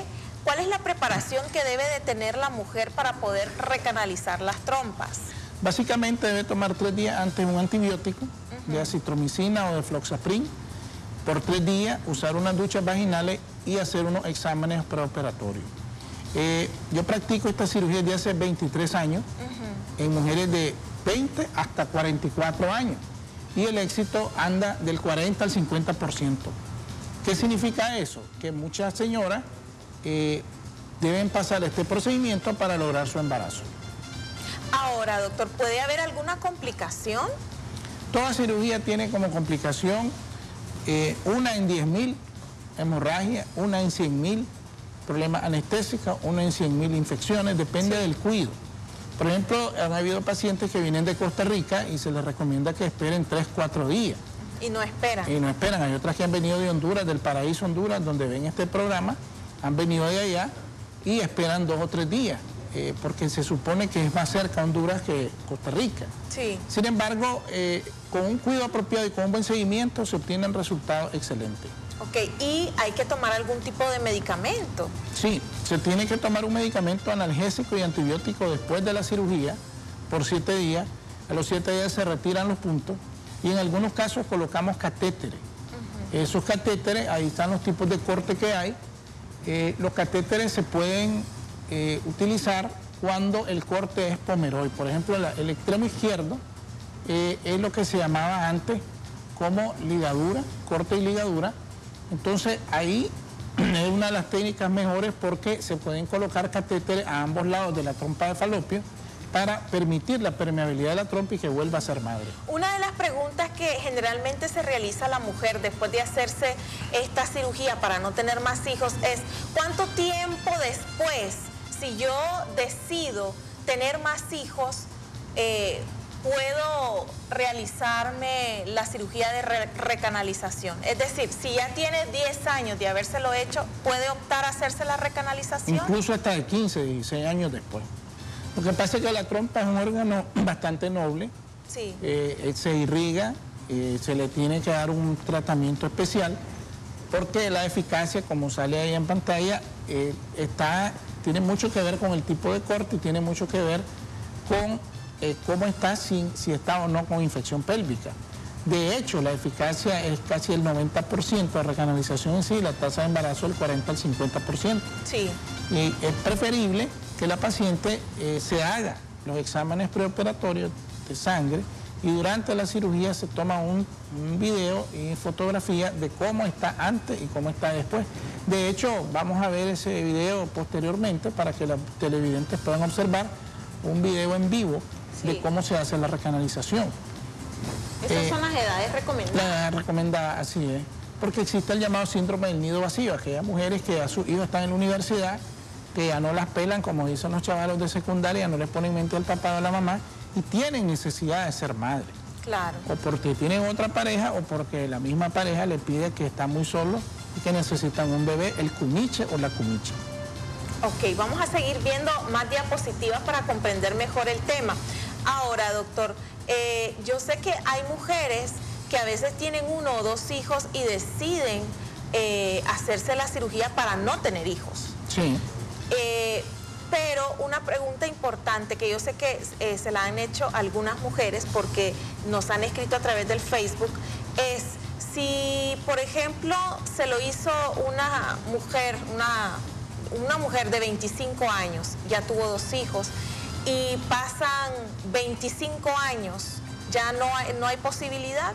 ¿Cuál es la preparación que debe de tener la mujer para poder recanalizar las trompas? Básicamente debe tomar tres días antes un antibiótico, uh-huh. de acitromicina o de floxaprin, por tres días, usar unas duchas vaginales y hacer unos exámenes preoperatorios. Eh, yo practico esta cirugía desde hace veintitrés años, uh-huh. en mujeres de veinte hasta cuarenta y cuatro años, y el éxito anda del cuarenta al cincuenta por ciento. ¿Qué significa eso? Que muchas señoras eh, deben pasar este procedimiento para lograr su embarazo. Ahora, doctor, ¿puede haber alguna complicación? Toda cirugía tiene como complicación eh, una en diez mil, hemorragia, una en cien mil, problemas anestésicos, una en cien mil infecciones, depende sí. del cuido. Por ejemplo, han habido pacientes que vienen de Costa Rica y se les recomienda que esperen tres, cuatro días. Y no esperan. Y no esperan. Hay otras que han venido de Honduras, del Paraíso Honduras, donde ven este programa, han venido de allá y esperan dos o tres días. Eh, porque se supone que es más cerca Honduras que Costa Rica. Sí. Sin embargo, eh, con un cuidado apropiado y con un buen seguimiento se obtienen resultados excelentes. Ok, ¿y hay que tomar algún tipo de medicamento? Sí, se tiene que tomar un medicamento analgésico y antibiótico después de la cirugía por siete días. A los siete días se retiran los puntos y en algunos casos colocamos catéteres. Uh-huh. Esos catéteres, ahí están los tipos de corte que hay. Eh, los catéteres se pueden Eh, utilizar cuando el corte es pomeroide. Por ejemplo, la, el extremo izquierdo eh, es lo que se llamaba antes como ligadura, corte y ligadura. Entonces ahí es una de las técnicas mejores porque se pueden colocar catéteres a ambos lados de la trompa de falopio para permitir la permeabilidad de la trompa y que vuelva a ser madre. Una de las preguntas que generalmente se realiza a la mujer después de hacerse esta cirugía para no tener más hijos es ¿cuánto tiempo después, si yo decido tener más hijos, eh, puedo realizarme la cirugía de re recanalización? Es decir, si ya tiene diez años de habérselo hecho, ¿puede optar a hacerse la recanalización? Incluso hasta de quince, dieciséis años después. Lo que pasa es que la trompa es un órgano bastante noble, sí. eh, se irriga, eh, se le tiene que dar un tratamiento especial, porque la eficacia, como sale ahí en pantalla, eh, está... tiene mucho que ver con el tipo de corte y tiene mucho que ver con eh, cómo está, si, si está o no con infección pélvica. De hecho, la eficacia es casi el noventa por ciento de recanalización en sí, la tasa de embarazo el cuarenta al cincuenta por ciento. Sí. Y es preferible que la paciente eh, se haga los exámenes preoperatorios de sangre y durante la cirugía se toma un, un video y fotografía de cómo está antes y cómo está después. De hecho, vamos a ver ese video posteriormente para que los televidentes puedan observar un video en vivo sí. de cómo se hace la recanalización. ¿Esas eh, son las edades recomendadas? La edad recomendada, así es. Porque existe el llamado síndrome del nido vacío, aquellas mujeres que a sus hijos están en la universidad, que ya no las pelan, como dicen los chavalos de secundaria, no les ponen mente al papá o a la mamá, y tienen necesidad de ser madre. Claro. O porque tienen otra pareja o porque la misma pareja le pide que está muy solo y que necesitan un bebé, el cumiche o la cumiche. Ok, vamos a seguir viendo más diapositivas para comprender mejor el tema. Ahora, doctor, eh, yo sé que hay mujeres que a veces tienen uno o dos hijos y deciden eh, hacerse la cirugía para no tener hijos. Sí. Eh, Pero una pregunta importante que yo sé que eh, se la han hecho algunas mujeres porque nos han escrito a través del Facebook es si, por ejemplo, se lo hizo una mujer, una, una mujer de veinticinco años, ya tuvo dos hijos y pasan veinticinco años, ¿ya no hay, no hay posibilidad?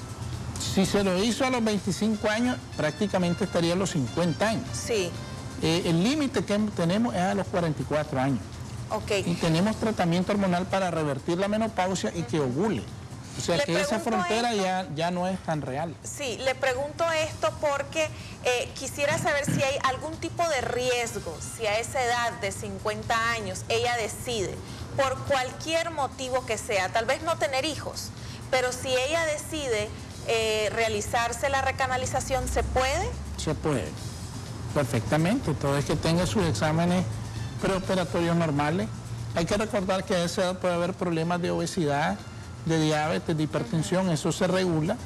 Si se lo hizo a los veinticinco años, prácticamente estaría a los cincuenta años. Sí. Eh, el límite que tenemos es a los cuarenta y cuatro años. Okay. Y tenemos tratamiento hormonal para revertir la menopausia y que ovule. O sea le que esa frontera esto, ya, ya no es tan real. Sí, le pregunto esto porque eh, quisiera saber si hay algún tipo de riesgo, si a esa edad de cincuenta años ella decide, por cualquier motivo que sea, tal vez no tener hijos, pero si ella decide eh, realizarse la recanalización, ¿se puede? Se puede. Perfectamente, todo es que tenga sus exámenes preoperatorios normales. Hay que recordar que a esa edad puede haber problemas de obesidad, de diabetes, de hipertensión, eso se regula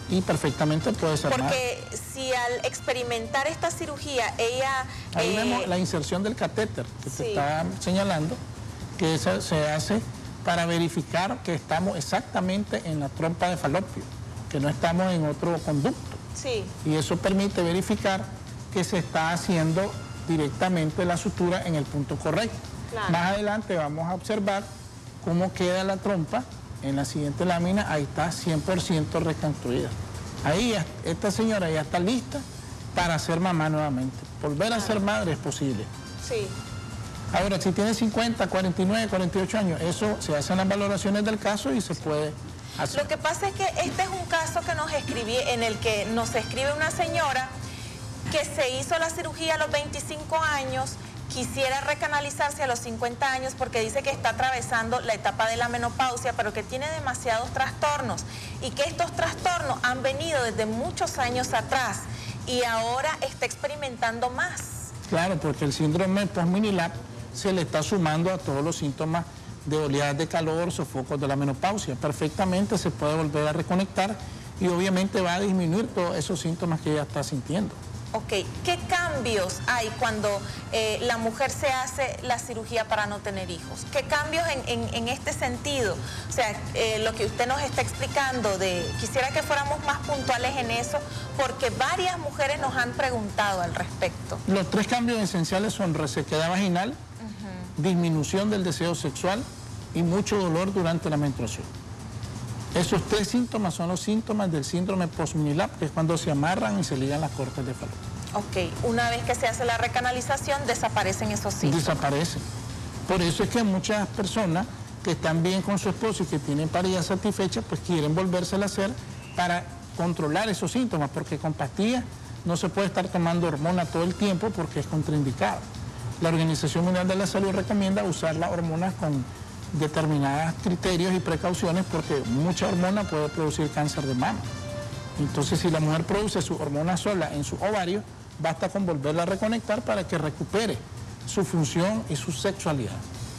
y perfectamente puede ser más. Porque si al experimentar esta cirugía, ella... Ahí eh, vemos la inserción del catéter que sí. te está señalando, que esa se hace para verificar que estamos exactamente en la trompa de falopio, que no estamos en otro conducto. Sí. Y eso permite verificar que se está haciendo directamente la sutura en el punto correcto. Claro. Más adelante vamos a observar cómo queda la trompa en la siguiente lámina. Ahí está cien por ciento reconstruida. Ahí ya, esta señora ya está lista para ser mamá nuevamente. Volver a ser madre es posible. Sí. Ahora, si tiene cincuenta, cuarenta y nueve, cuarenta y ocho años, eso se hacen las valoraciones del caso y se puede hacer. Lo que pasa es que este es un caso que nos escribí, en el que nos escribe una señora que se hizo la cirugía a los veinticinco años, quisiera recanalizarse a los cincuenta años porque dice que está atravesando la etapa de la menopausia, pero que tiene demasiados trastornos y que estos trastornos han venido desde muchos años atrás y ahora está experimentando más. Claro, porque el síndrome post-Minilap se le está sumando a todos los síntomas de oleadas de calor, sofocos de la menopausia. Perfectamente se puede volver a reconectar y obviamente va a disminuir todos esos síntomas que ella está sintiendo. Ok, ¿qué cambios hay cuando eh, la mujer se hace la cirugía para no tener hijos? ¿Qué cambios en, en, en este sentido? O sea, eh, lo que usted nos está explicando, de quisiera que fuéramos más puntuales en eso, porque varias mujeres nos han preguntado al respecto. Los tres cambios esenciales son resequedad vaginal, uh-huh. disminución del deseo sexual y mucho dolor durante la menstruación. Esos tres síntomas son los síntomas del síndrome post-Minilap, que es cuando se amarran y se ligan las cortes de falopio. Ok, una vez que se hace la recanalización, desaparecen esos síntomas. Desaparecen. Por eso es que muchas personas que están bien con su esposo y que tienen pareja satisfecha, pues quieren volvérsela a hacer para controlar esos síntomas, porque con pastillas no se puede estar tomando hormona todo el tiempo porque es contraindicado. La Organización Mundial de la Salud recomienda usar las hormonas con determinados criterios y precauciones porque mucha hormona puede producir cáncer de mama. Entonces, si la mujer produce su hormona sola en su ovario, basta con volverla a reconectar para que recupere su función y su sexualidad.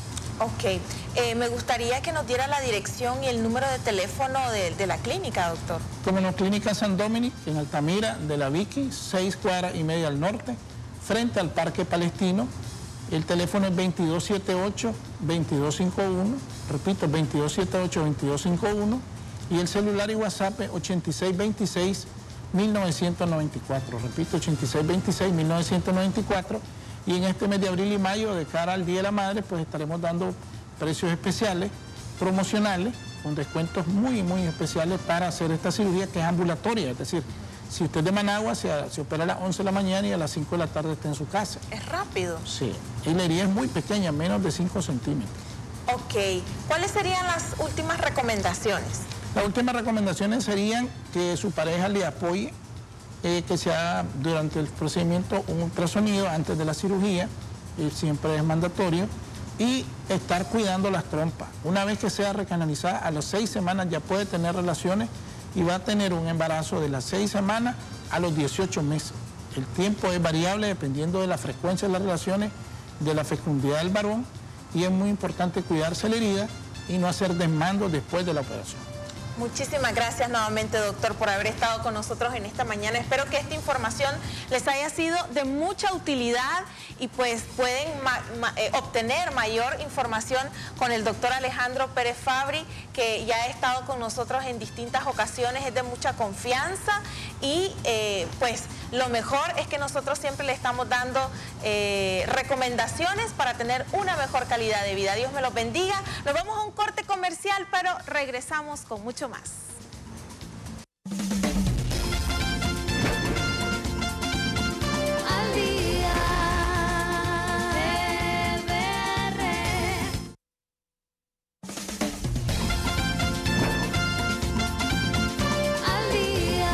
Ok, eh, me gustaría que nos diera la dirección y el número de teléfono de, de la clínica, doctor. Como en la Clínica San Dominic, en Altamira de la Vicky, seis cuadras y media al norte, frente al Parque Palestino. El teléfono es veintidós setenta y ocho, veintidós cincuenta y uno, repito, veintidós setenta y ocho, veintidós cincuenta y uno, y el celular y WhatsApp es ochenta y seis veintiséis, mil novecientos noventa y cuatro, repito, ochenta y seis veintiséis, mil novecientos noventa y cuatro, y en este mes de abril y mayo, de cara al Día de la Madre, pues estaremos dando precios especiales, promocionales, con descuentos muy, muy especiales para hacer esta cirugía que es ambulatoria, es decir, si usted es de Managua, se, se opera a las once de la mañana y a las cinco de la tarde está en su casa. ¿Es rápido? Sí. Y la herida es muy pequeña, menos de cinco centímetros. Ok. ¿Cuáles serían las últimas recomendaciones? Las últimas recomendaciones serían que su pareja le apoye, eh, que se haga durante el procedimiento un ultrasonido antes de la cirugía, y siempre es mandatorio, y estar cuidando las trompas. Una vez que sea recanalizada, a las seis semanas ya puede tener relaciones y va a tener un embarazo de las seis semanas a los dieciocho meses. El tiempo es variable dependiendo de la frecuencia de las relaciones, de la fecundidad del varón, y es muy importante cuidarse la herida y no hacer desmandos después de la operación. Muchísimas gracias nuevamente, doctor, por haber estado con nosotros en esta mañana. Espero que esta información les haya sido de mucha utilidad y pues pueden ma ma eh, obtener mayor información con el doctor Alejandro Pérez Fabri, que ya ha estado con nosotros en distintas ocasiones, es de mucha confianza y eh, pues lo mejor es que nosotros siempre le estamos dando eh, recomendaciones para tener una mejor calidad de vida. Dios me los bendiga. Nos vamos a un corte comercial, pero regresamos con mucho más. Al día. Al día.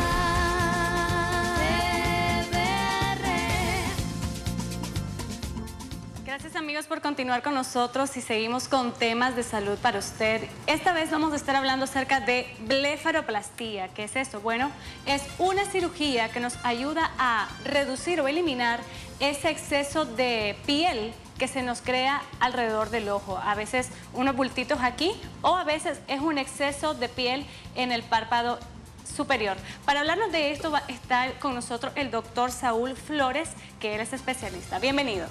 Gracias, amigos, por continuar con nosotros y seguimos con temas de salud para usted. Esta vez vamos a estar hablando acerca de blefaroplastía. ¿Qué es eso? Bueno, es una cirugía que nos ayuda a reducir o eliminar ese exceso de piel que se nos crea alrededor del ojo. A veces unos bultitos aquí o a veces es un exceso de piel en el párpado superior. Para hablarnos de esto va, está con nosotros el doctor Saúl Flores, que él es especialista. Bienvenido.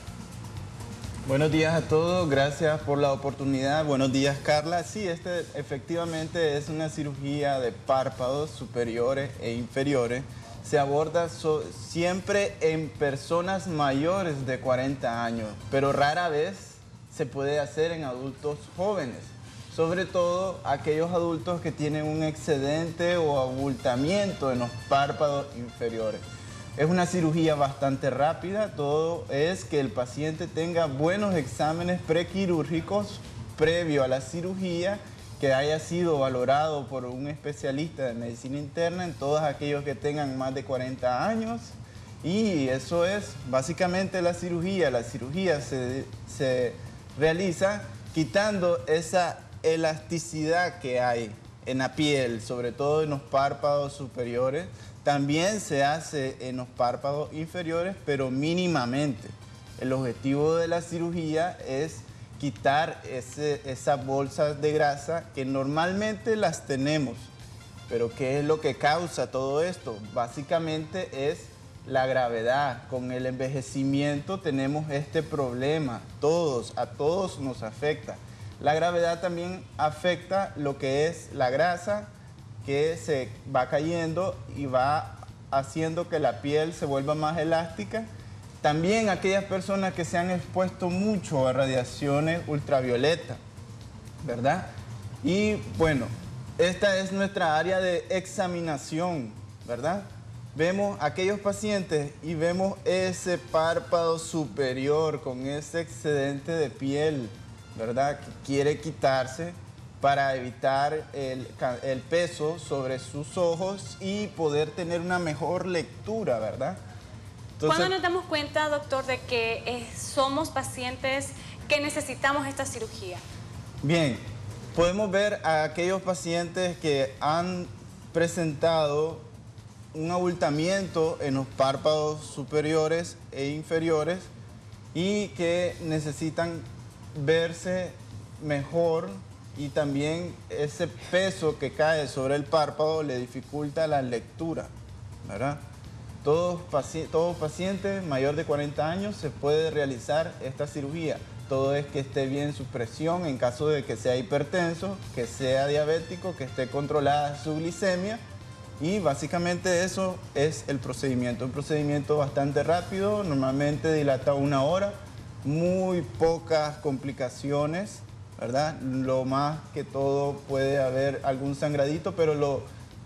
Buenos días a todos, gracias por la oportunidad. Buenos días, Carla. Sí, este efectivamente es una cirugía de párpados superiores e inferiores. Se aborda so siempre en personas mayores de cuarenta años, pero rara vez se puede hacer en adultos jóvenes, sobre todo aquellos adultos que tienen un excedente o abultamiento en los párpados inferiores. Es una cirugía bastante rápida, todo es que el paciente tenga buenos exámenes prequirúrgicos previo a la cirugía, que haya sido valorado por un especialista de medicina interna en todos aquellos que tengan más de cuarenta años, y eso es básicamente la cirugía. La cirugía se, se realiza quitando esa elasticidad que hay en la piel, sobre todo en los párpados superiores. También se hace en los párpados inferiores, pero mínimamente. El objetivo de la cirugía es quitar ese, esas bolsas de grasa que normalmente las tenemos. Pero ¿qué es lo que causa todo esto? Básicamente es la gravedad. Con el envejecimiento tenemos este problema. Todos, a todos nos afecta. La gravedad también afecta lo que es la grasa, que se va cayendo y va haciendo que la piel se vuelva más elástica. También aquellas personas que se han expuesto mucho a radiaciones ultravioletas, ¿verdad? Y bueno, esta es nuestra área de examinación, ¿verdad? Vemos aquellos pacientes y vemos ese párpado superior con ese excedente de piel, ¿verdad? Que quiere quitarse para evitar el, el peso sobre sus ojos y poder tener una mejor lectura, ¿verdad? Entonces, ¿cuándo nos damos cuenta, doctor, de que eh, somos pacientes que necesitamos esta cirugía? Bien, podemos ver a aquellos pacientes que han presentado un abultamiento en los párpados superiores e inferiores y que necesitan verse mejor, y también ese peso que cae sobre el párpado le dificulta la lectura, ¿verdad? Todos paci todo paciente mayor de cuarenta años se puede realizar esta cirugía. Todo es que esté bien su presión en caso de que sea hipertenso, que sea diabético, que esté controlada su glicemia, y básicamente eso es el procedimiento. Un procedimiento bastante rápido, normalmente dilata una hora, muy pocas complicaciones, ¿verdad? Lo más que todo puede haber algún sangradito, pero lo,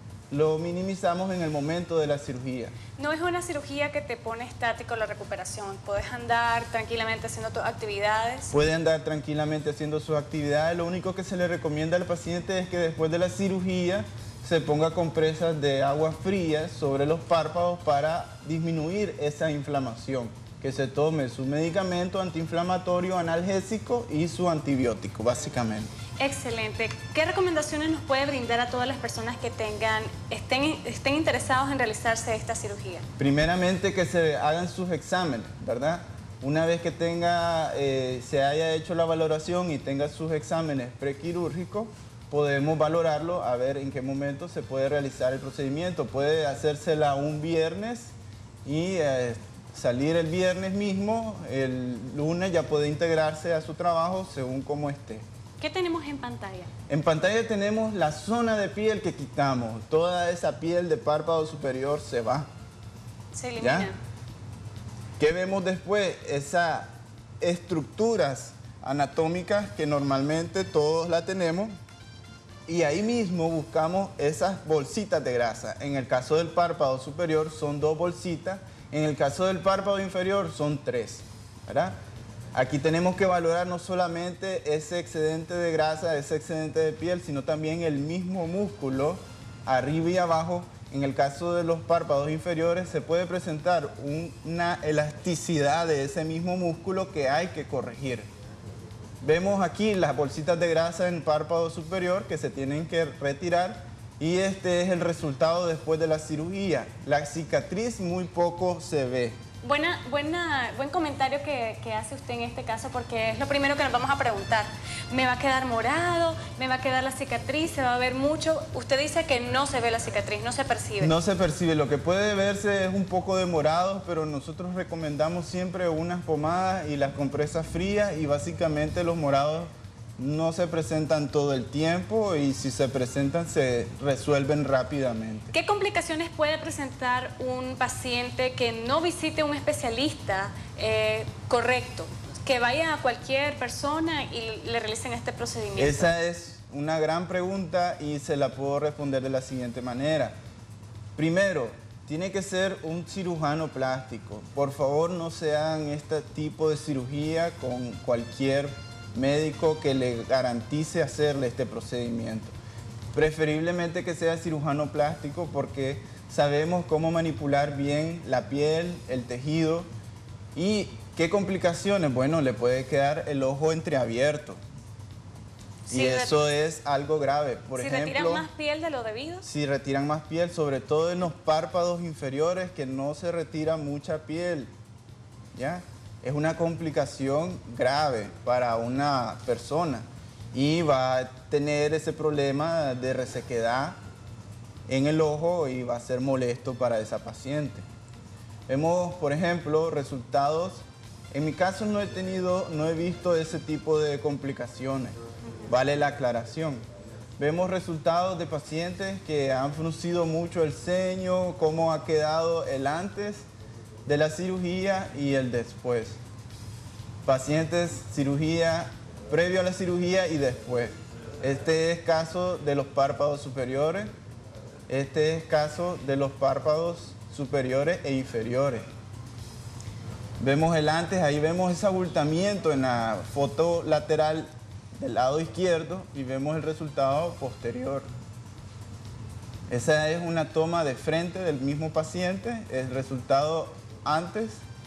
lo minimizamos en el momento de la cirugía. No es una cirugía que te pone estático la recuperación. Puedes andar tranquilamente haciendo tus actividades. Puede andar tranquilamente haciendo sus actividades. Lo único que se le recomienda al paciente es que después de la cirugía se ponga compresas de agua fría sobre los párpados para disminuir esa inflamación. Que se tome su medicamento antiinflamatorio, analgésico y su antibiótico, básicamente. Excelente. ¿Qué recomendaciones nos puede brindar a todas las personas que tengan, estén, estén interesados en realizarse esta cirugía? Primeramente, que se hagan sus exámenes, ¿verdad? Una vez que tenga, eh, se haya hecho la valoración y tenga sus exámenes prequirúrgicos, podemos valorarlo a ver en qué momento se puede realizar el procedimiento. Puede hacérsela un viernes y Eh, salir el viernes mismo, el lunes ya puede integrarse a su trabajo según cómo esté. ¿Qué tenemos en pantalla? En pantalla tenemos la zona de piel que quitamos. Toda esa piel de párpado superior se va. Se elimina. ¿Ya? ¿Qué vemos después? Esas estructuras anatómicas que normalmente todos la tenemos. Y ahí mismo buscamos esas bolsitas de grasa. En el caso del párpado superior son dos bolsitas. En el caso del párpado inferior son tres, ¿verdad? Aquí tenemos que valorar no solamente ese excedente de grasa, ese excedente de piel, sino también el mismo músculo arriba y abajo. En el caso de los párpados inferiores se puede presentar una elasticidad de ese mismo músculo que hay que corregir. Vemos aquí las bolsitas de grasa en el párpado superior que se tienen que retirar. Y este es el resultado después de la cirugía. La cicatriz muy poco se ve, Buena, buena, buen comentario que, que hace usted en este caso, porque es lo primero que nos vamos a preguntar. ¿Me va a quedar morado? ¿Me va a quedar la cicatriz? ¿Se va a ver mucho? Usted dice que no se ve la cicatriz, no se percibe. No se percibe, lo que puede verse es un poco de morado, pero nosotros recomendamos siempre unas pomadas y las compresas frías, y básicamente los morados no se presentan todo el tiempo, y si se presentan se resuelven rápidamente. ¿Qué complicaciones puede presentar un paciente que no visite un especialista eh, correcto? Que vaya a cualquier persona y le realicen este procedimiento. Esa es una gran pregunta y se la puedo responder de la siguiente manera. Primero, tiene que ser un cirujano plástico. Por favor, no se hagan este tipo de cirugía con cualquier médico que le garantice hacerle este procedimiento. Preferiblemente que sea cirujano plástico, porque sabemos cómo manipular bien la piel, el tejido. ¿Y qué complicaciones? Bueno, le puede quedar el ojo entreabierto. Y Si eso es algo grave. Por si ejemplo, retiran más piel de lo debido. si retiran más piel, sobre todo en los párpados inferiores, que no se retira mucha piel, ¿ya? Es una complicación grave para una persona y va a tener ese problema de resequedad en el ojo y va a ser molesto para esa paciente. Vemos, por ejemplo, resultados. En mi caso no he tenido, no he visto ese tipo de complicaciones. Vale la aclaración. Vemos resultados de pacientes que han fruncido mucho el ceño, cómo ha quedado el antes de la cirugía y el después. Pacientes, cirugía, previo a la cirugía y después. Este es caso de los párpados superiores. Este es caso de los párpados superiores e inferiores. Vemos el antes, ahí vemos ese abultamiento en la foto lateral del lado izquierdo y vemos el resultado posterior. Esa es una toma de frente del mismo paciente, el resultado antes,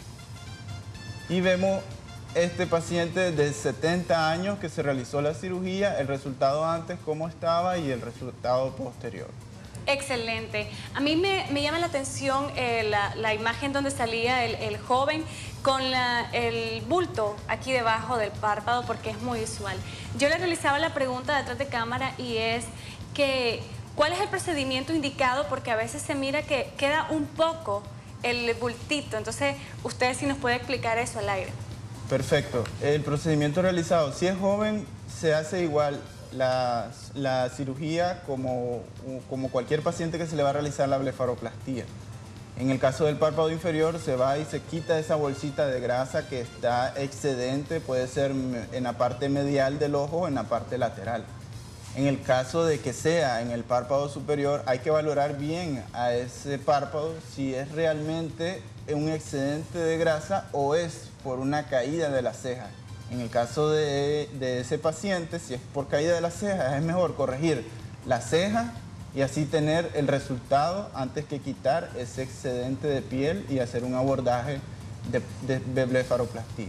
y vemos este paciente de setenta años que se realizó la cirugía, el resultado antes cómo estaba y el resultado posterior. Excelente. A mí me, me llama la atención eh, la, la imagen donde salía el, el joven con la, el bulto aquí debajo del párpado, porque es muy visual. Yo le realizaba la pregunta detrás de cámara y es que ¿cuál es el procedimiento indicado? Porque a veces se mira que queda un poco el bultito. Entonces, usted sí nos puede explicar eso al aire. Perfecto. El procedimiento realizado, si es joven, se hace igual la, la cirugía como, como cualquier paciente que se le va a realizar la blefaroplastía. En el caso del párpado inferior, se va y se quita esa bolsita de grasa que está excedente, puede ser en la parte medial del ojo o en la parte lateral. En el caso de que sea en el párpado superior, hay que valorar bien a ese párpado si es realmente un excedente de grasa o es por una caída de la ceja. En el caso de, de ese paciente, si es por caída de la ceja, es mejor corregir la ceja y así tener el resultado antes que quitar ese excedente de piel y hacer un abordaje de, de, de blefaroplastía.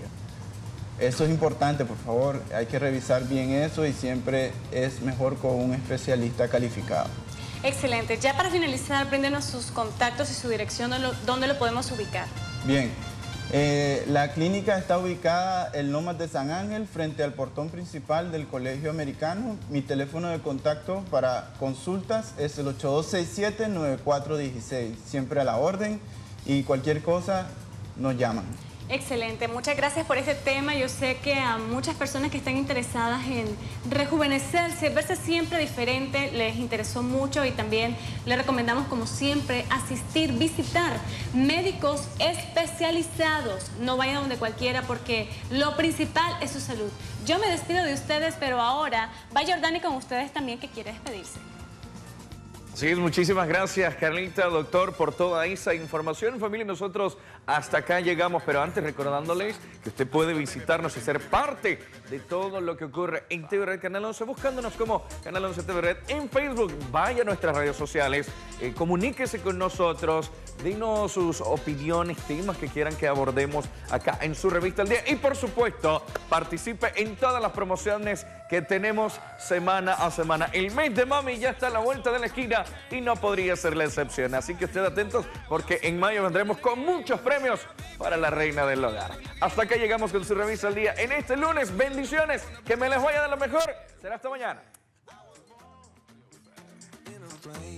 Eso es importante, por favor, hay que revisar bien eso y siempre es mejor con un especialista calificado. Excelente. Ya para finalizar, bríndenos sus contactos y su dirección, ¿dónde lo, dónde lo podemos ubicar? Bien, eh, la clínica está ubicada en Lomas de San Ángel, frente al portón principal del Colegio Americano. Mi teléfono de contacto para consultas es el ocho dos seis siete, nueve cuatro uno seis. Siempre a la orden y cualquier cosa nos llaman. Excelente, muchas gracias por este tema. Yo sé que a muchas personas que están interesadas en rejuvenecerse, verse siempre diferente, les interesó mucho y también les recomendamos, como siempre, asistir, visitar médicos especializados. No vayan donde cualquiera, porque lo principal es su salud. Yo me despido de ustedes, pero ahora va Jordani con ustedes también, que quiere despedirse. Así es, muchísimas gracias, Carlita, doctor, por toda esa información. Familia, nosotros hasta acá llegamos, pero antes recordándoles que usted puede visitarnos y ser parte de todo lo que ocurre en T V Red Canal once, buscándonos como Canal once T V Red en Facebook. Vaya a nuestras redes sociales, eh, comuníquese con nosotros, dinos sus opiniones, temas que quieran que abordemos acá en su revista al día. Y por supuesto, participe en todas las promociones que tenemos semana a semana. El mes de mami ya está a la vuelta de la esquina y no podría ser la excepción. Así que estén atentos porque en mayo vendremos con muchos premios para la reina del hogar. Hasta acá llegamos con su revista al día en este lunes. Bendiciones, que me les vaya de lo mejor. Será hasta mañana.